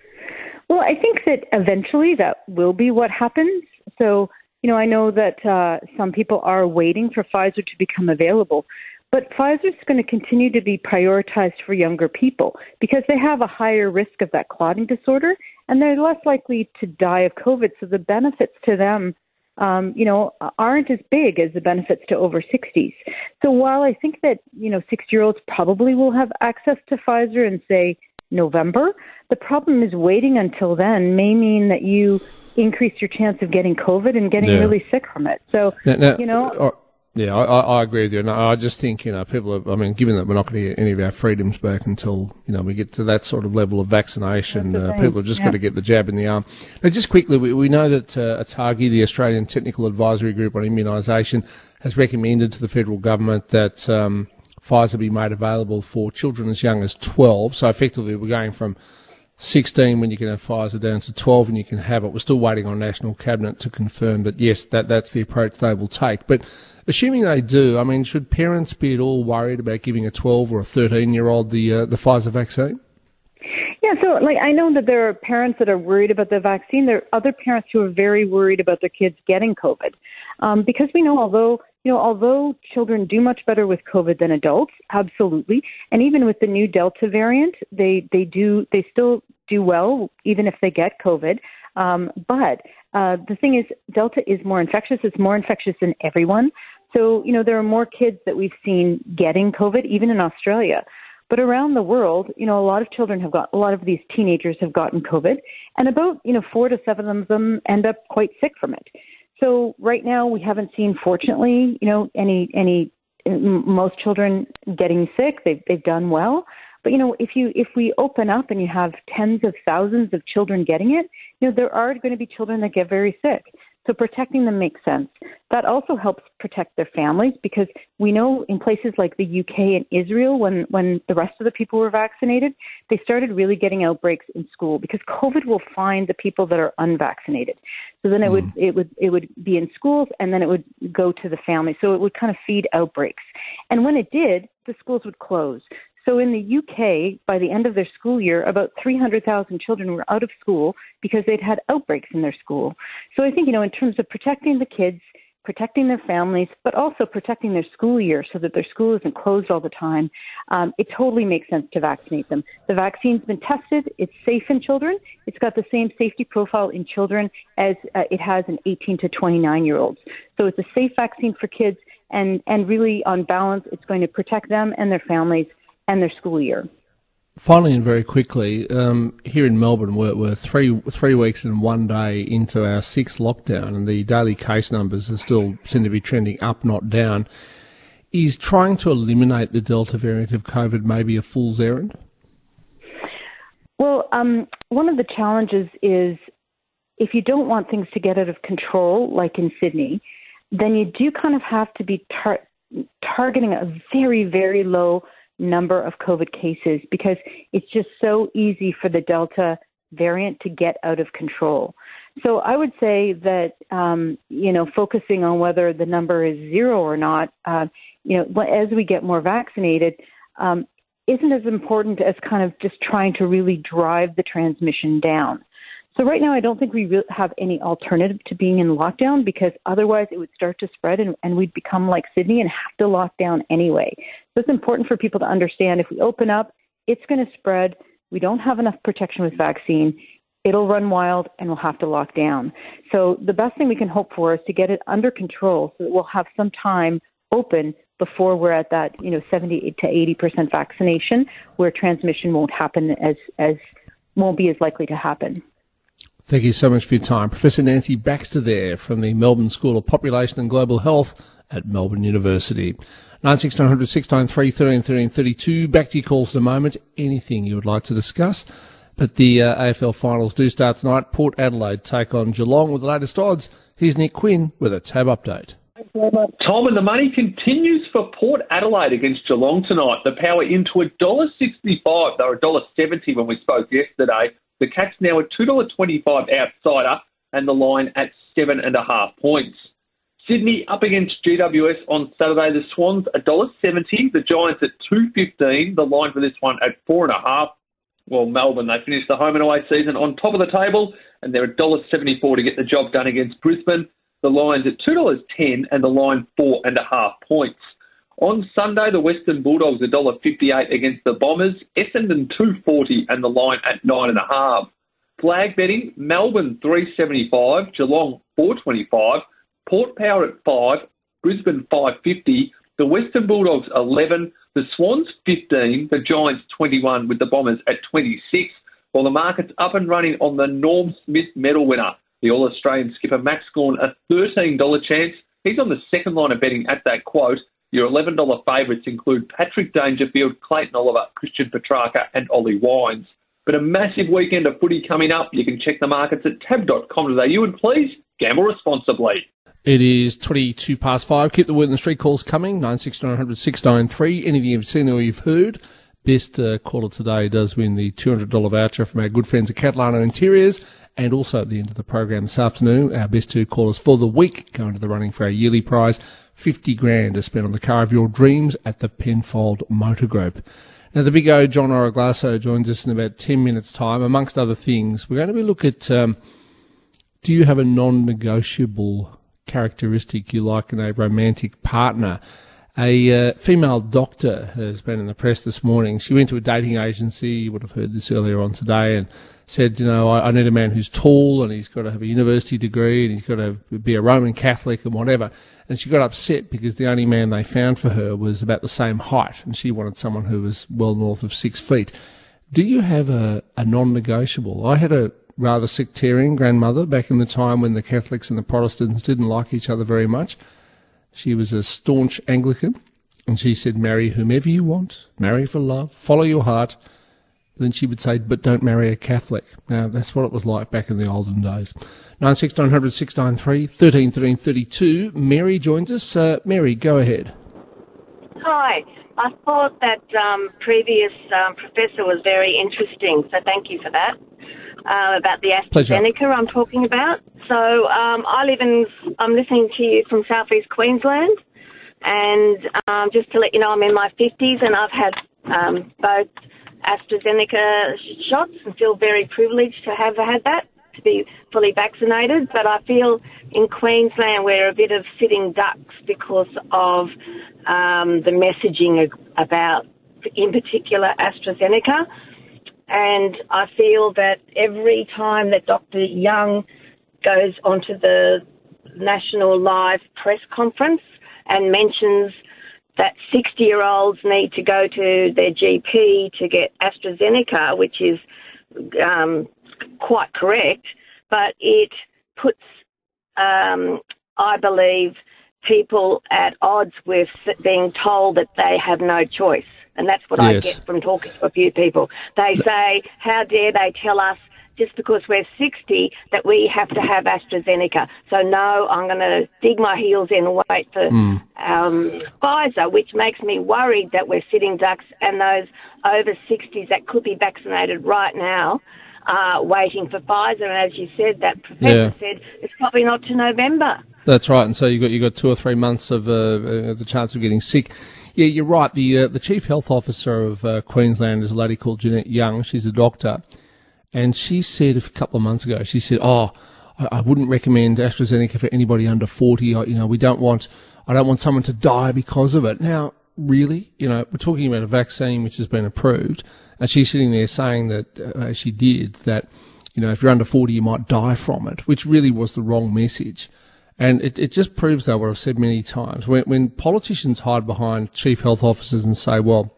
Well, I think that eventually that will be what happens. So, you know, I know that uh, some people are waiting for Pfizer to become available. But Pfizer's going to continue to be prioritized for younger people because they have a higher risk of that clotting disorder, and they're less likely to die of COVID. So the benefits to them, um, you know, aren't as big as the benefits to over sixties. So while I think that, you know, sixty-year-olds probably will have access to Pfizer in, say, November, the problem is waiting until then may mean that you increase your chance of getting COVID and getting yeah. really sick from it. So, now, now, you know... Or- Yeah, I, I agree with you. And I just think, you know, people are, I mean, given that we're not going to get any of our freedoms back until, you know, we get to that sort of level of vaccination, uh, people have just yeah. got to get the jab in the arm. Now, just quickly, we, we know that uh, ATAGI, the Australian Technical Advisory Group on Immunisation, has recommended to the federal government that um, Pfizer be made available for children as young as twelve. So effectively, we're going from sixteen when you can have Pfizer down to twelve and you can have it. We're still waiting on National Cabinet to confirm that, yes, that, that's the approach they will take. But assuming they do, I mean, should parents be at all worried about giving a twelve or a thirteen-year-old the uh, the Pfizer vaccine? Yeah, so like I know that there are parents that are worried about the vaccine. There are other parents who are very worried about their kids getting COVID, um, because we know although you know although children do much better with COVID than adults, absolutely, and even with the new Delta variant, they they do they still do well even if they get COVID. Um, but uh, the thing is, Delta is more infectious. It's more infectious than everyone. So, you know, there are more kids that we've seen getting COVID, even in Australia. But around the world, you know, a lot of children have got, a lot of these teenagers have gotten COVID, and about, you know, four to seven of them end up quite sick from it. So right now we haven't seen, fortunately, you know, any, any, most children getting sick. They've, they've done well. But, you know, if you if we open up and you have tens of thousands of children getting it, you know, there are going to be children that get very sick. So protecting them makes sense. That also helps protect their families, because we know in places like the U K and Israel, when, when the rest of the people were vaccinated, they started really getting outbreaks in school, because COVID will find the people that are unvaccinated. So then it mm. would it would it would be in schools, and then it would go to the family. So it would kind of feed outbreaks. And when it did, the schools would close. So in the U K, by the end of their school year, about three hundred thousand children were out of school because they'd had outbreaks in their school. So I think, you know, in terms of protecting the kids, protecting their families, but also protecting their school year so that their school isn't closed all the time, um, it totally makes sense to vaccinate them. The vaccine's been tested. It's safe in children. It's got the same safety profile in children as uh, it has in eighteen to twenty-nine-year-olds. So it's a safe vaccine for kids, and, and really, on balance, it's going to protect them and their families and their school year. Finally, and very quickly, um, here in Melbourne, we're, we're three three weeks and one day into our sixth lockdown, and the daily case numbers are still seem to be trending up, not down. Is trying to eliminate the Delta variant of COVID maybe a fool's errand? Well, um, one of the challenges is if you don't want things to get out of control, like in Sydney, then you do kind of have to be tar- targeting a very, very low number of COVID cases, because it's just so easy for the Delta variant to get out of control. So I would say that, um, you know, focusing on whether the number is zero or not, uh, you know, as we get more vaccinated, um, isn't as important as kind of just trying to really drive the transmission down. So right now, I don't think we really have any alternative to being in lockdown, because otherwise it would start to spread and, and we'd become like Sydney and have to lock down anyway. So it's important for people to understand if we open up, it's going to spread. We don't have enough protection with vaccine. It'll run wild and we'll have to lock down. So the best thing we can hope for is to get it under control so that we'll have some time open before we're at that, you know, seventy to eighty percent vaccination, where transmission won't happen as, as won't be as likely to happen. Thank you so much for your time. Professor Nancy Baxter there from the Melbourne School of Population and Global Health at Melbourne University. nine six nine hundred six nine three one three one three three two. Back to your calls in a moment. Anything you would like to discuss. But the uh, A F L finals do start tonight. Port Adelaide take on Geelong with the latest odds. Here's Nick Quinn with a tab update. Tom, and the money continues for Port Adelaide against Geelong tonight. The power into one dollar sixty-five. They were one dollar seventy when we spoke yesterday. The Cats now at two dollars twenty-five outsider, and the line at seven and a half points. Sydney up against G W S on Saturday. The Swans one dollar seventy. The Giants at two dollars fifteen. The line for this one at four and a half. Well, Melbourne, they finished the home and away season on top of the table, and they're one dollar seventy-four to get the job done against Brisbane. The line's at two dollars ten, and the line four and a half points. On Sunday, the Western Bulldogs one dollar fifty-eight against the Bombers, Essendon two dollars forty and the line at nine and a half. Flag betting, Melbourne three dollars seventy-five, Geelong four dollars twenty-five, Port Power at five, Brisbane five dollars fifty, the Western Bulldogs eleven, the Swans fifteen, the Giants twenty-one with the Bombers at twenty-six, while the market's up and running on the Norm Smith medal winner, the All-Australian skipper Max Gawn, a thirteen dollars chance. He's on the second line of betting at that quote. Your eleven dollars favourites include Patrick Dangerfield, Clayton Oliver, Christian Petrarca and Ollie Wines. But a massive weekend of footy coming up. You can check the markets at tab dot com dot a u and please gamble responsibly. It is twenty-two past five. Keep the word in the street calls coming. nine six nine hundred six nine three. Anything you've seen or you've heard. Best uh, caller today does win the two hundred dollars voucher from our good friends at Catalana Interiors. And also at the end of the program this afternoon, our best two callers for the week go into the running for our yearly prize, fifty grand to spend on the car of your dreams at the Penfold Motor Group. Now, the big O, John Oraglasso, joins us in about ten minutes' time. Amongst other things, we're going to be look at, um, do you have a non-negotiable characteristic you like in a romantic partner? A uh, female doctor has been in the press this morning. She went to a dating agency, you would have heard this earlier on today, and said, you know, I, I need a man who's tall and he's got to have a university degree and he's got to be a Roman Catholic and whatever. And she got upset because the only man they found for her was about the same height and she wanted someone who was well north of six feet. Do you have a, a non-negotiable? I had a rather sectarian grandmother back in the time when the Catholics and the Protestants didn't like each other very much. She was a staunch Anglican, And she said, marry whomever you want, marry for love, follow your heart. Then she would say, but don't marry a Catholic. Now, that's what it was like back in the olden days. nine six nine hundred six nine three, thirteen thirteen thirty-two. Mary joins us. Uh, Mary, go ahead. Hi. I thought that um, previous um, professor was very interesting, so thank you for that, uh, about the AstraZeneca Pleasure. I'm talking about. So um, I live in, I'm listening to you from southeast Queensland, and um, just to let you know, I'm in my fifties and I've had um, both AstraZeneca shots and feel very privileged to have had that, to be fully vaccinated. But I feel in Queensland we're a bit of sitting ducks because of um, the messaging about, in particular, AstraZeneca. And I feel that every time that Doctor Young goes onto the National Live press conference and mentions that sixty-year-olds need to go to their G P to get AstraZeneca, which is um, quite correct, but it puts, um, I believe, people at odds with being told that they have no choice. And that's what yes. I get from talking to a few people. They say, how dare they tell us just because we're sixty that we have to have AstraZeneca. So no, I'm going to dig my heels in and wait for mm. um, Pfizer, which makes me worried that we're sitting ducks and those over sixties that could be vaccinated right now are waiting for Pfizer. And as you said, that professor yeah. said it's probably not to November. That's right. And so you've got, you got two or three months of uh, uh, the chance of getting sick. Yeah, you're right. The uh, the Chief Health Officer of uh, Queensland is a lady called Jeanette Young. She's a doctor. And she said a couple of months ago, she said, oh, I, I wouldn't recommend AstraZeneca for anybody under forty. I, you know, we don't want, I don't want someone to die because of it. Now, really, you know, we're talking about a vaccine which has been approved. And she's sitting there saying that, uh, as she did, that, you know, if you're under forty, you might die from it, which really was the wrong message. And it, it just proves, though, what I've said many times. When, when politicians hide behind chief health officers and say, well,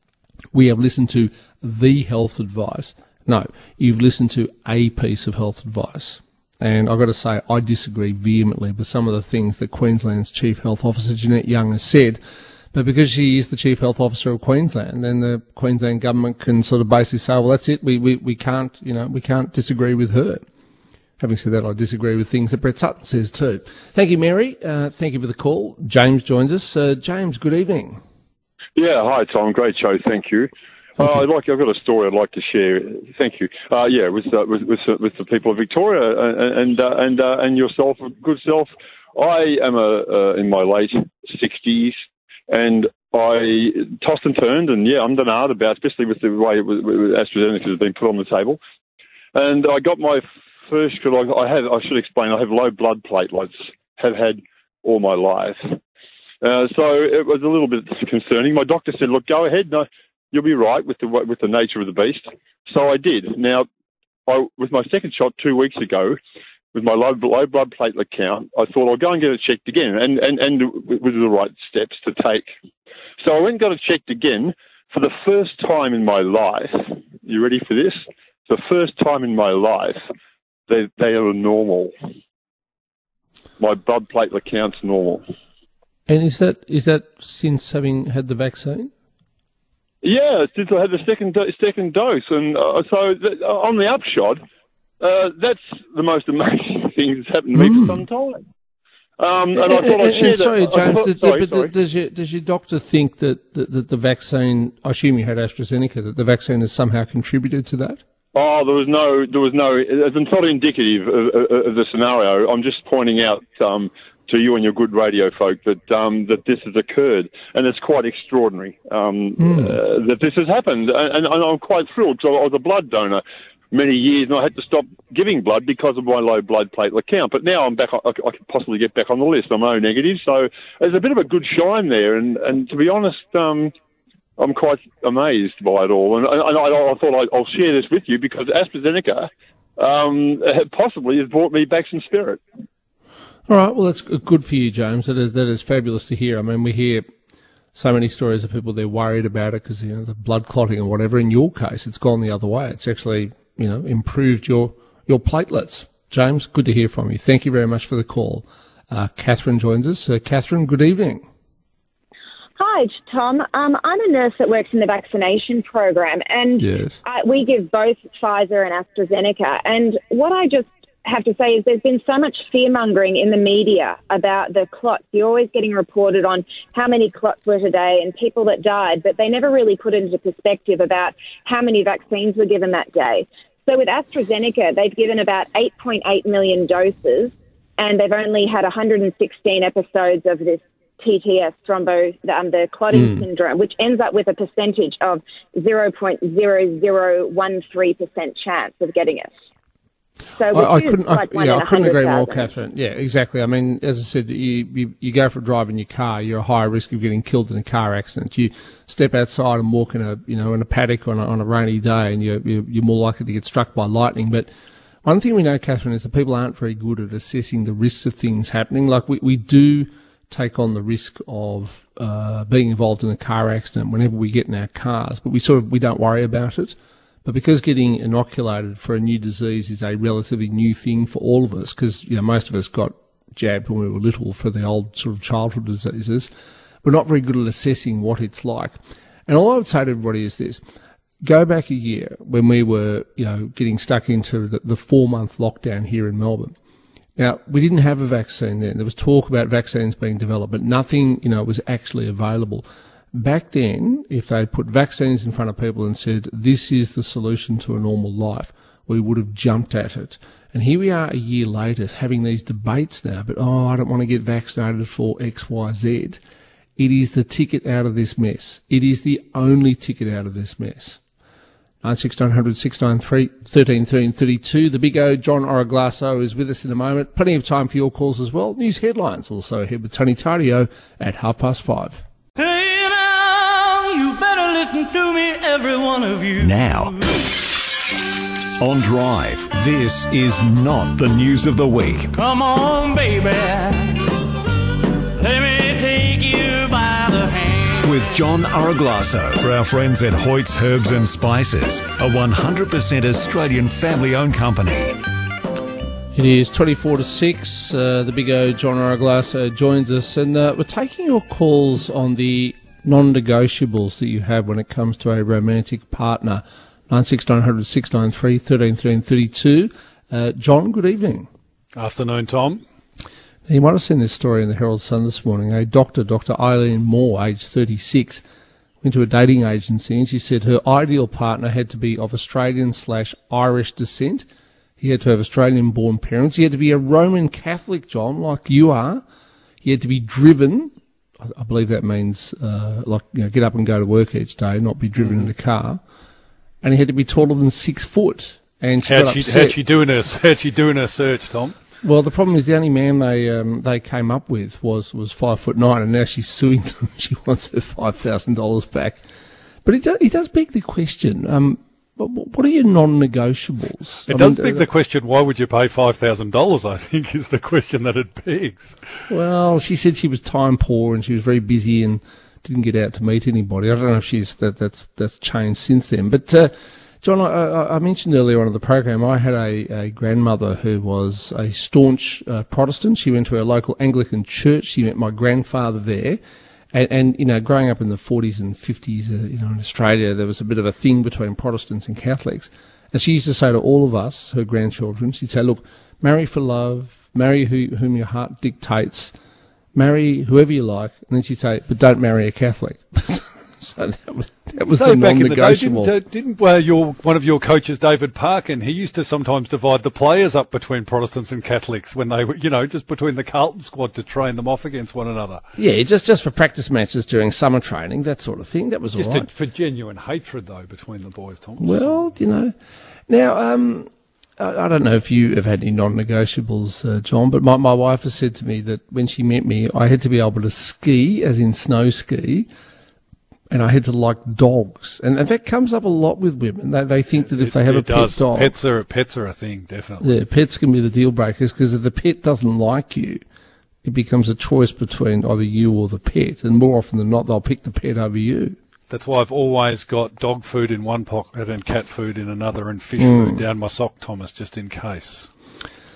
we have listened to the health advice. No, you've listened to a piece of health advice. And I've got to say, I disagree vehemently with some of the things that Queensland's Chief Health Officer, Jeanette Young, has said. But because she is the Chief Health Officer of Queensland, then the Queensland government can sort of basically say, well, that's it. We, we, we can't, you know, we can't disagree with her. Having said that, I disagree with things that Brett Sutton says too. Thank you, Mary. Uh, thank you for the call. James joins us. Uh, James, good evening. Yeah, hi, Tom. Great show. Thank you. Uh, I'd like, I've got a story I'd like to share. Thank you. Uh, yeah, with, uh, with, with, with the people of Victoria and uh, and uh, and yourself, good self. I am a, uh, in my late sixties, and I tossed and turned, and yeah, I'm done about, especially with the way with, with AstraZeneca has been put on the table. And I got my first, because I, I have, I should explain, I have low blood platelets, have had all my life. Uh, so it was a little bit concerning. My doctor said, look, go ahead. No, you'll be right with the with the nature of the beast. So I did. Now, I, with my second shot two weeks ago, with my low, low blood platelet count, I thought I'll go and get it checked again, and, and, and it was the right steps to take. So I went and got it checked again for the first time in my life. You ready for this? The first time in my life, they, they are normal. My blood platelet count's normal. And is that is that since having had the vaccine? Yeah, since I had the second do- second dose, and uh, so th- on the upshot, uh, that's the most amazing thing that's happened to me mm. for some time. Um, and, and I thought I'd share that. Sorry, James, thought, did, sorry, but sorry. does your does your doctor think that, that that the vaccine? I assume you had AstraZeneca. That the vaccine has somehow contributed to that? Oh, there was no, there was no. It's not indicative of, of, of the scenario. I'm just pointing out um, to you and your good radio folk that um, that this has occurred, and it's quite extraordinary um, mm. uh, that this has happened. And, and I'm quite thrilled because I was a blood donor many years, and I had to stop giving blood because of my low blood platelet count. But now I'm back. I, I could possibly get back on the list. I'm O negative, so there's a bit of a good shine there. And, and to be honest, um, I'm quite amazed by it all. And, and I, I thought I'd, I'll share this with you because AstraZeneca um, possibly has brought me back some spirit. All right, well, that's good for you, James. That is that is fabulous to hear. I mean, we hear so many stories of people, they're worried about it because, you know, the blood clotting or whatever. In your case, it's gone the other way. It's actually, you know, improved your, your platelets. James, good to hear from you. Thank you very much for the call. Uh, Catherine joins us. Uh, Catherine, good evening. Hi, Tom. Um, I'm a nurse that works in the vaccination program, and Yes. I, we give both Pfizer and AstraZeneca. And what I just have to say is there's been so much fear-mongering in the media about the clots. You're always getting reported on how many clots were today and people that died, but they never really put into perspective about how many vaccines were given that day. So with AstraZeneca, they've given about eight point eight million doses, and they've only had one hundred sixteen episodes of this T T S, thrombo, um, the clotting Mm. syndrome, which ends up with a percentage of zero point zero zero one three percent chance of getting it. So I, I which is couldn't, I, like one yeah, in I couldn't agree more, 100,000. Catherine. Yeah, exactly. I mean, as I said, you, you, you go for a drive in your car, you're a higher risk of getting killed in a car accident. You step outside and walk in a, you know, in a paddock on a, on a rainy day, and you're, you're, you're more likely to get struck by lightning. But one thing we know, Catherine, is that people aren't very good at assessing the risks of things happening. Like we, we do take on the risk of uh, being involved in a car accident whenever we get in our cars, but we sort of we don't worry about it. But because getting inoculated for a new disease is a relatively new thing for all of us, because you know most of us got jabbed when we were little for the old sort of childhood diseases, we're not very good at assessing what it's like. And all I would say to everybody is this: go back a year when we were, you know, getting stuck into the, the four-month lockdown here in Melbourne. Now, we didn't have a vaccine then. There was talk about vaccines being developed, but nothing, you know, was actually available. Back then, if they put vaccines in front of people and said, this is the solution to a normal life, we would have jumped at it. And here we are a year later having these debates now, but, oh, I don't want to get vaccinated for X, Y, Z. It is the ticket out of this mess. It is the only ticket out of this mess. nine six nine hundred six nine three one three three and thirty-two. The big O, John Oraglasso, is with us in a moment. Plenty of time for your calls as well. News headlines also ahead with Tony Tardio at half past five. Hey now, you better listen to me, every one of you. Now, on Drive, this is not the news of the week. Come on, baby. Let me take you by the hand. With John Oraglasso for our friends at Hoyt's Herbs and Spices, a one hundred percent Australian family-owned company. It is twenty-four to six. Uh, the big O, John Oraglasso, joins us, and uh, we're taking your calls on the non-negotiables that you have when it comes to a romantic partner. nine six nine hundred six nine three one three three and thirty-two. Uh, John, good evening. Afternoon, Tom. Now, you might have seen this story in the Herald Sun this morning. A doctor, Doctor Eileen Moore, aged thirty-six, went to a dating agency, and she said her ideal partner had to be of Australian slash Irish descent. He had to have Australian-born parents. He had to be a Roman Catholic, John, like you are. He had to be driven. I believe that means uh, like you know, get up and go to work each day, not be driven mm-hmm. in a car. And he had to be taller than six foot. And she how'd, got she, upset. how'd she do in her how'd she do in her search, Tom? Well, the problem is the only man they um, they came up with was was five foot nine, and now she's suing them. She wants her five thousand dollars back. But it does it does beg the question. Um, What are your non-negotiables? It I does mean, beg the question, why would you pay five thousand dollars, I think, is the question that it begs. Well, she said she was time poor and she was very busy and didn't get out to meet anybody. I don't know if she's that that's that's changed since then. But, uh, John, I, I mentioned earlier on in the program, I had a, a grandmother who was a staunch uh, Protestant. She went to a local Anglican church. She met my grandfather there. And, and, you know, growing up in the forties and fifties, uh, you know, in Australia, there was a bit of a thing between Protestants and Catholics. And she used to say to all of us, her grandchildren, she'd say, look, marry for love, marry who, whom your heart dictates, marry whoever you like. And then she'd say, but don't marry a Catholic. So that was, that was so the back in the day, non-negotiable. didn't, uh, didn't uh, your, one of your coaches, David Parkin, he used to sometimes divide the players up between Protestants and Catholics when they were, you know, just between the Carlton squad to train them off against one another. Yeah, just just for practice matches during summer training, that sort of thing. That was just all right. Just for genuine hatred, though, between the boys, Tom. Well, you know. Now, um, I, I don't know if you have had any non-negotiables, uh, John, but my, my wife has said to me that when she met me, I had to be able to ski, as in snow ski, and I had to like dogs. And, and that comes up a lot with women. They they think that if they have it a does. pet dog... Pets are, pets are a thing, definitely. Yeah, pets can be the deal breakers, because if the pet doesn't like you, it becomes a choice between either you or the pet. And more often than not, they'll pick the pet over you. That's why I've always got dog food in one pocket and cat food in another and fish Mm. food down my sock, Thomas, just in case.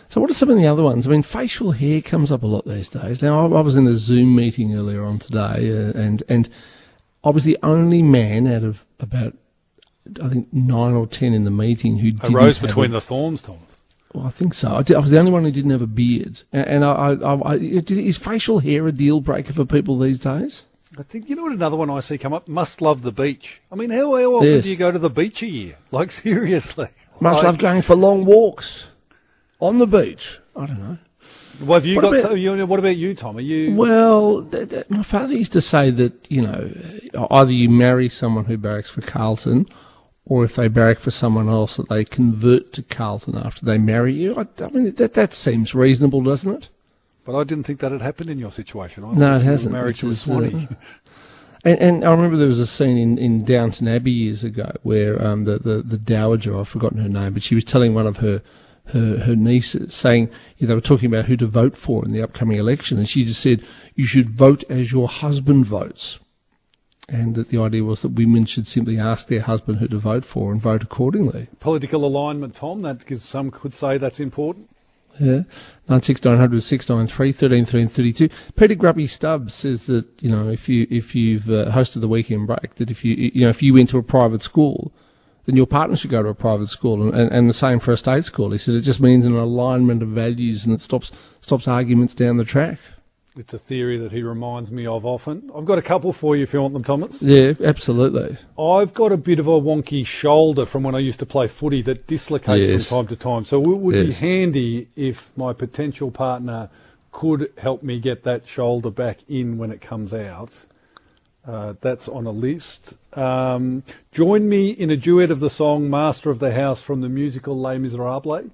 So what are some of the other ones? I mean, facial hair comes up a lot these days. Now, I, I was in a Zoom meeting earlier on today, uh, and and I was the only man out of about, I think, nine or ten in the meeting who didn't A rose have between a, the thorns, Tom. Well, I think so. I, did, I was the only one who didn't have a beard. And, and I, I, I, is facial hair a deal breaker for people these days? I think, you know what another one I see come up? Must love the beach. I mean, how, how often Yes. do you go to the beach a year? Like, seriously. Must Like- love going for long walks on the beach. I don't know. What have you What got? about- to, you, what about you, Tom? Are you? Well, th- th- my father used to say that, you know, either you marry someone who barracks for Carlton, or if they barrack for someone else, that they convert to Carlton after they marry you. I, I mean, that that seems reasonable, doesn't it? But I didn't think that had happened in your situation. I No, thought it you were hasn't. Married which to a is, Swanee. uh, and, and I remember there was a scene in, in Downton Abbey years ago where um, the, the, the dowager, I've forgotten her name, but she was telling one of her her, her nieces, saying, you know, they were talking about who to vote for in the upcoming election, and she just said, you should vote as your husband votes. And that the idea was that women should simply ask their husband who to vote for and vote accordingly. Political alignment, Tom. That gives, some could say that's important. Yeah, nine six nine hundred six nine three thirteen three thirty two. Peter Grubby Stubbs says that, you know, if you if you've uh, hosted the weekend break, that if you you know if you went to a private school, then your partner should go to a private school, and, and, and the same for a state school. He said it just means an alignment of values, and it stops stops arguments down the track. It's a theory that he reminds me of often. I've got a couple for you if you want them, Thomas. Yeah, absolutely. I've got a bit of a wonky shoulder from when I used to play footy that dislocates Yes. from time to time. So it would be Yes. handy if my potential partner could help me get that shoulder back in when it comes out. Uh, that's on a list. Um, join me in a duet of the song Master of the House from the musical Les Miserables.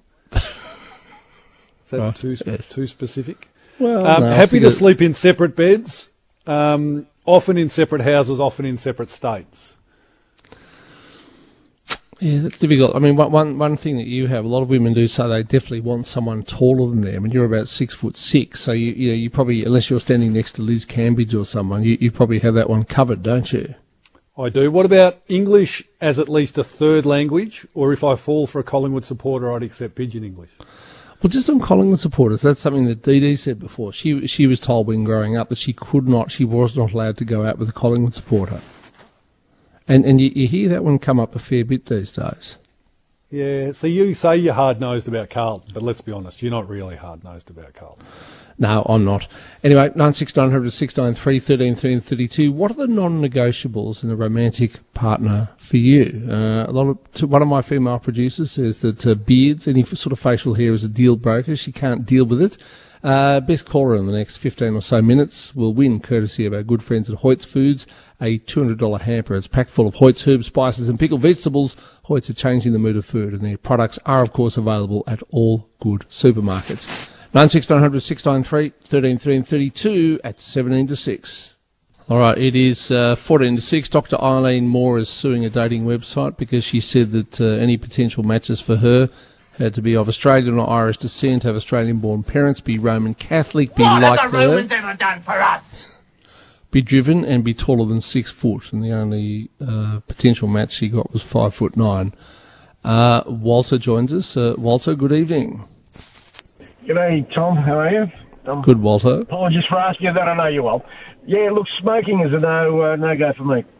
Is that Right, too, yes. too specific? Well, Um, no, I happy think to it- sleep in separate beds, um, often in separate houses, often in separate states. Yeah, that's difficult. I mean, one, one, one thing that you have, a lot of women do say they definitely want someone taller than them, and you're about six foot six, so you, you know, you probably, unless you're standing next to Liz Cambridge or someone, you, you probably have that one covered, don't you? I do. What about English as at least a third language, or if I fall for a Collingwood supporter, I'd accept Pidgin English? Well, just on Collingwood supporters, that's something that Dee Dee said before. She she was told when growing up that she could not, she was not allowed to go out with a Collingwood supporter. And and you, you hear that one come up a fair bit these days. Yeah, so you say you're hard-nosed about Carlton, but let's be honest, you're not really hard-nosed about Carlton. No, I'm not. Anyway, nine six nine hundred six nine three thirteen three and thirty two. What are the non-negotiables in a romantic partner for you? Uh, a lot of to, one of my female producers says that uh, beards, any sort of facial hair, is a deal breaker. She can't deal with it. Uh, best caller in the next fifteen or so minutes will win, courtesy of our good friends at Hoyt's Foods, a two hundred dollars hamper. It's packed full of Hoyt's herbs, spices and pickled vegetables. Hoyt's are changing the mood of food, and their products are, of course, available at all good supermarkets. nine six nine hundred six nine three thirteen three and thirty-two at seventeen to six. All right, it is uh, fourteen to six. Doctor Eileen Moore is suing a dating website because she said that uh, any potential matches for her had to be of Australian or Irish descent, have Australian-born parents, be Roman Catholic, be What like have the her, Romans ever done for us? be driven, and be taller than six foot. And the only uh, potential match she got was five foot nine. Uh, Walter joins us. Uh, Walter, good evening. G'day, Tom. How are you? Um, Good, Walter. Apologies for asking you that. I know you well. Yeah, look, smoking is a no uh, no go for me.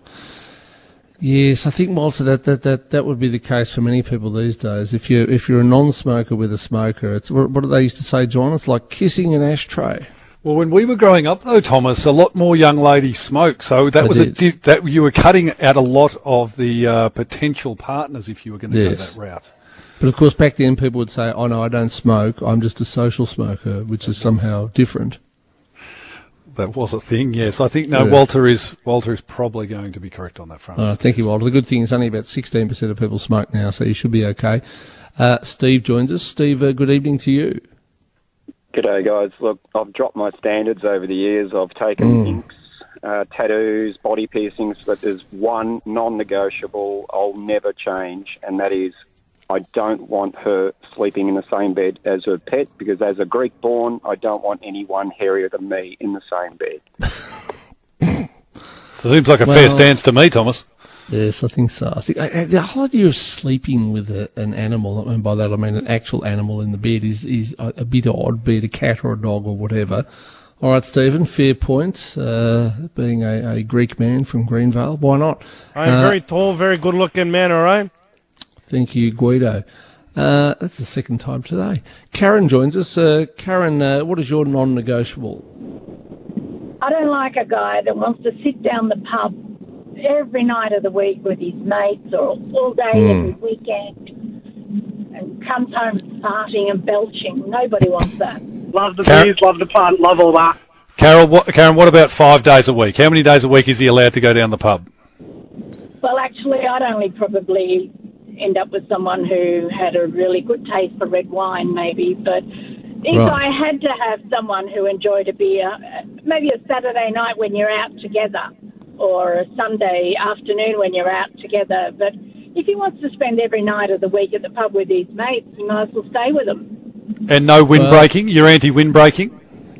Yes, I think, Walter, that, that, that, that would be the case for many people these days. If you're, if you're a non-smoker with a smoker, it's what, what do they used to say, John? It's like kissing an ashtray. Well, when we were growing up, though, Thomas, a lot more young ladies smoked, so that They was a did. di- that you were cutting out a lot of the uh, potential partners if you were going to Yes. go that route. But of course, back then people would say, oh no, I don't smoke, I'm just a social smoker, which is somehow different. That was a thing, yes. I think no. Yeah. Walter is Walter is probably going to be correct on that front. Uh, thank you, Walter. The good thing is only about sixteen percent of people smoke now, so you should be okay. Uh, Steve joins us. Steve, uh, good evening to you. G'day, guys. Look, I've dropped my standards over the years. I've taken Mm. inks, uh, tattoos, body piercings, but there's one non-negotiable I'll never change, and that is I don't want her sleeping in the same bed as her pet, because as a Greek-born, I don't want anyone hairier than me in the same bed. So it seems like a Well- fair stance to me, Thomas. Yes, I think so. I think I, the whole idea of sleeping with a, an animal, and by that I mean an actual animal in the bed, is is a, a bit odd, be it a cat or a dog or whatever. All right, Stephen, fair point. Uh, being a, a Greek man from Greenvale, why not? I'm uh, very tall, very good-looking man. All right. Thank you, Guido. Uh, that's the second time today. Karen joins us. Uh, Karen, uh, what is your non-negotiable? I don't like a guy that wants to sit down the pub every night of the week with his mates or all day Mm. every weekend and comes home farting and belching. Nobody wants that. Love the Karen- beers, love the pub, love all that. Carol, what, Karen, what about five days a week? How many days a week is he allowed to go down the pub? Well, actually, I'd only probably end up with someone who had a really good taste for red wine, maybe. But if Right. I had to have someone who enjoyed a beer, maybe a Saturday night when you're out together, or a Sunday afternoon when you're out together. But if he wants to spend every night of the week at the pub with his mates, he might as well stay with them. And no wind breaking? You're anti-wind breaking?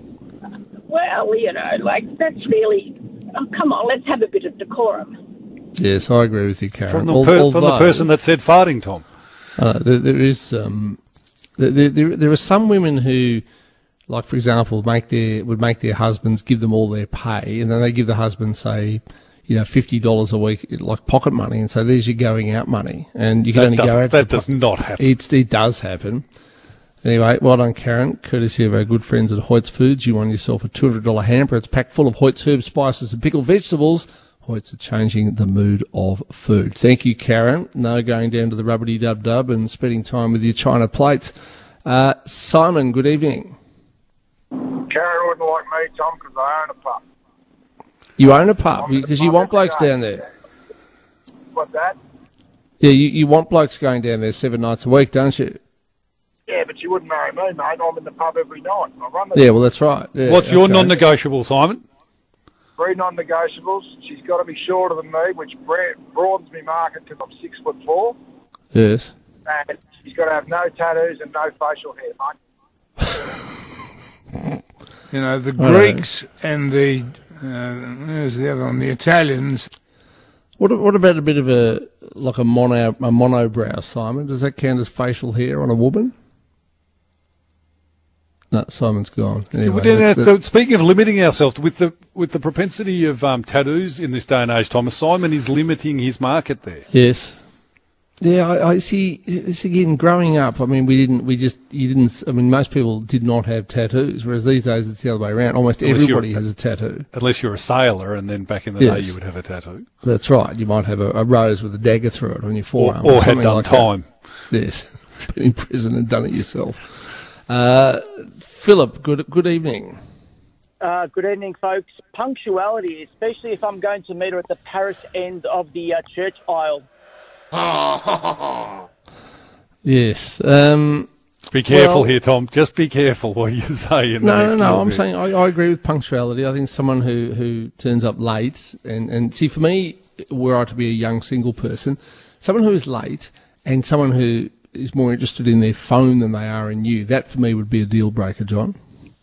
Well, you know, like, that's really... Oh, come on, let's have a bit of decorum. Yes, I agree with you, Karen. From the, Al- per, from the although- person that said farting, Tom. Uh, there, there is um, there, there, there are some women who, like for example, make their would make their husbands give them all their pay, and then they give the husband, say, you know, fifty dollars a week, like pocket money, and so there's your going out money, and you can That only go doesn't- out. that for does not happen. It's, it does happen. Anyway, well done, Karen. Courtesy of our good friends at Hoyt's Foods, you won yourself a two hundred dollars hamper. It's packed full of Hoyt's herbs, spices, and pickled vegetables. Hoyt's are changing the mood of food. Thank you, Karen. No going down to the rubbity-dub-dub and spending time with your china plates. Uh, Simon, good evening. Karen wouldn't like me, Tom, because I own a pub. You own a pub because you want blokes down there. What's that? Yeah, you, you want blokes going down there seven nights a week, don't you? Yeah, but you wouldn't marry me, mate. I'm in the pub every night. I run the Yeah, well, that's right. Yeah, What's your okay. non-negotiable, Simon? Three non-negotiables. She's got to be shorter than me, which bra- broadens me market because I'm six foot four. Yes. And she's got to have no tattoos and no facial hair, mate. You know, the All right. Greeks and the, uh, where's the other one, the Italians. What what about a bit of a like a mono a monobrow, Simon? Does that count as facial hair on a woman? No, Simon's gone. Anyway, Well, then, that's- uh, so speaking of limiting ourselves, with the with the propensity of um, tattoos in this day and age, Thomas, Simon is limiting his market there. Yes. Yeah, I, I see. This again, growing up, I mean, we didn't, we just, you didn't, I mean, most people did not have tattoos, whereas these days it's the other way around. Almost Unless everybody you're- has a tattoo. Unless you're a sailor, and then back in the day Yes. you would have a tattoo. That's right. You might have a, a rose with a dagger through it on your forearm. or had something done like time. That. Yes. Been in prison and done it yourself. Uh, Philip, good, good evening. Uh, good evening, folks. Punctuality, especially if I'm going to meet her at the Paris end of the uh, church aisle. Yes. Um, Be careful well- here, Tom. Just be careful what you say in the No, no, next no. little I'm bit. saying I, I agree with punctuality. I think someone who, who turns up late and, and see, for me, were I to be a young single person, someone who is late and someone who is more interested in their phone than they are in you, that for me would be a deal breaker, John.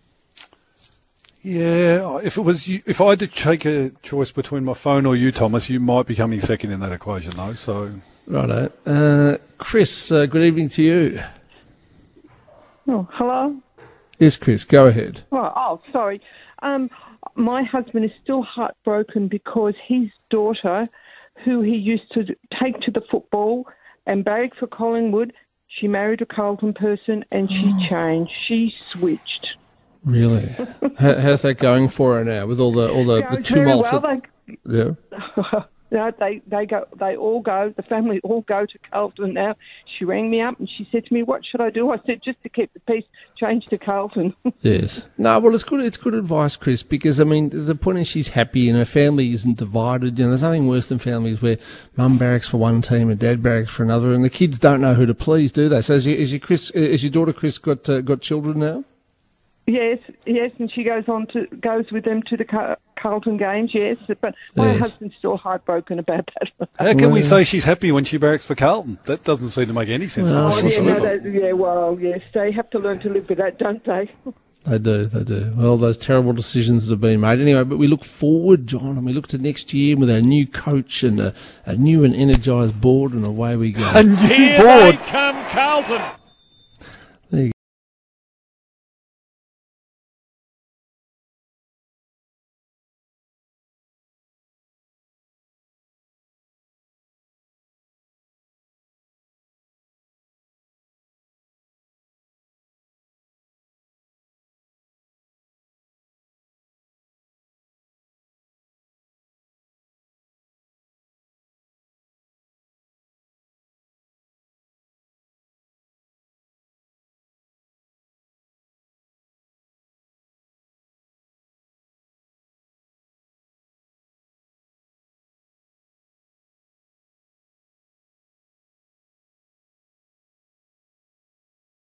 Yeah, if it was you, if I had to take a choice between my phone or you, Thomas, you might be coming second in that equation, though. So, Righto. Uh, Chris, uh, good evening to you. Oh, hello? Yes, Chris, go ahead. Oh, oh sorry. Um, my husband is still heartbroken because his daughter, who he used to take to the football and barrack for Collingwood, she married a Carlton person and she changed. She switched. Really? How, how's that going for her now with all the all the, the Goes very tumults? well. that- yeah. No, they they go. They all go. The family all go to Carlton now. She rang me up and she said to me, "What should I do?" I said, "Just to keep the peace, change to Carlton." Yes. No, well, it's good. It's good advice, Chris, because I mean, the point is she's happy and her family isn't divided. You know, there's nothing worse than families where mum barracks for one team and dad barracks for another, and the kids don't know who to please, do they? So, is your, is your Chris, is your daughter Chris got uh, got children now? Yes, yes, and she goes on to goes with them to the Car- Carlton games. Yes, but my Yes. husband's still heartbroken about that. how can we say she's happy when she barracks for Carlton? That doesn't seem to make any sense. Oh, to me yeah, no, whatsoever. that, yeah, well, yes, they have to learn to live with that, don't they? They do, they do. Well, those terrible decisions that have been made. Anyway, but we look forward, John, and we look to next year with our new coach and a, a new and energised board, and away we go. A new Here board. they come, Carlton.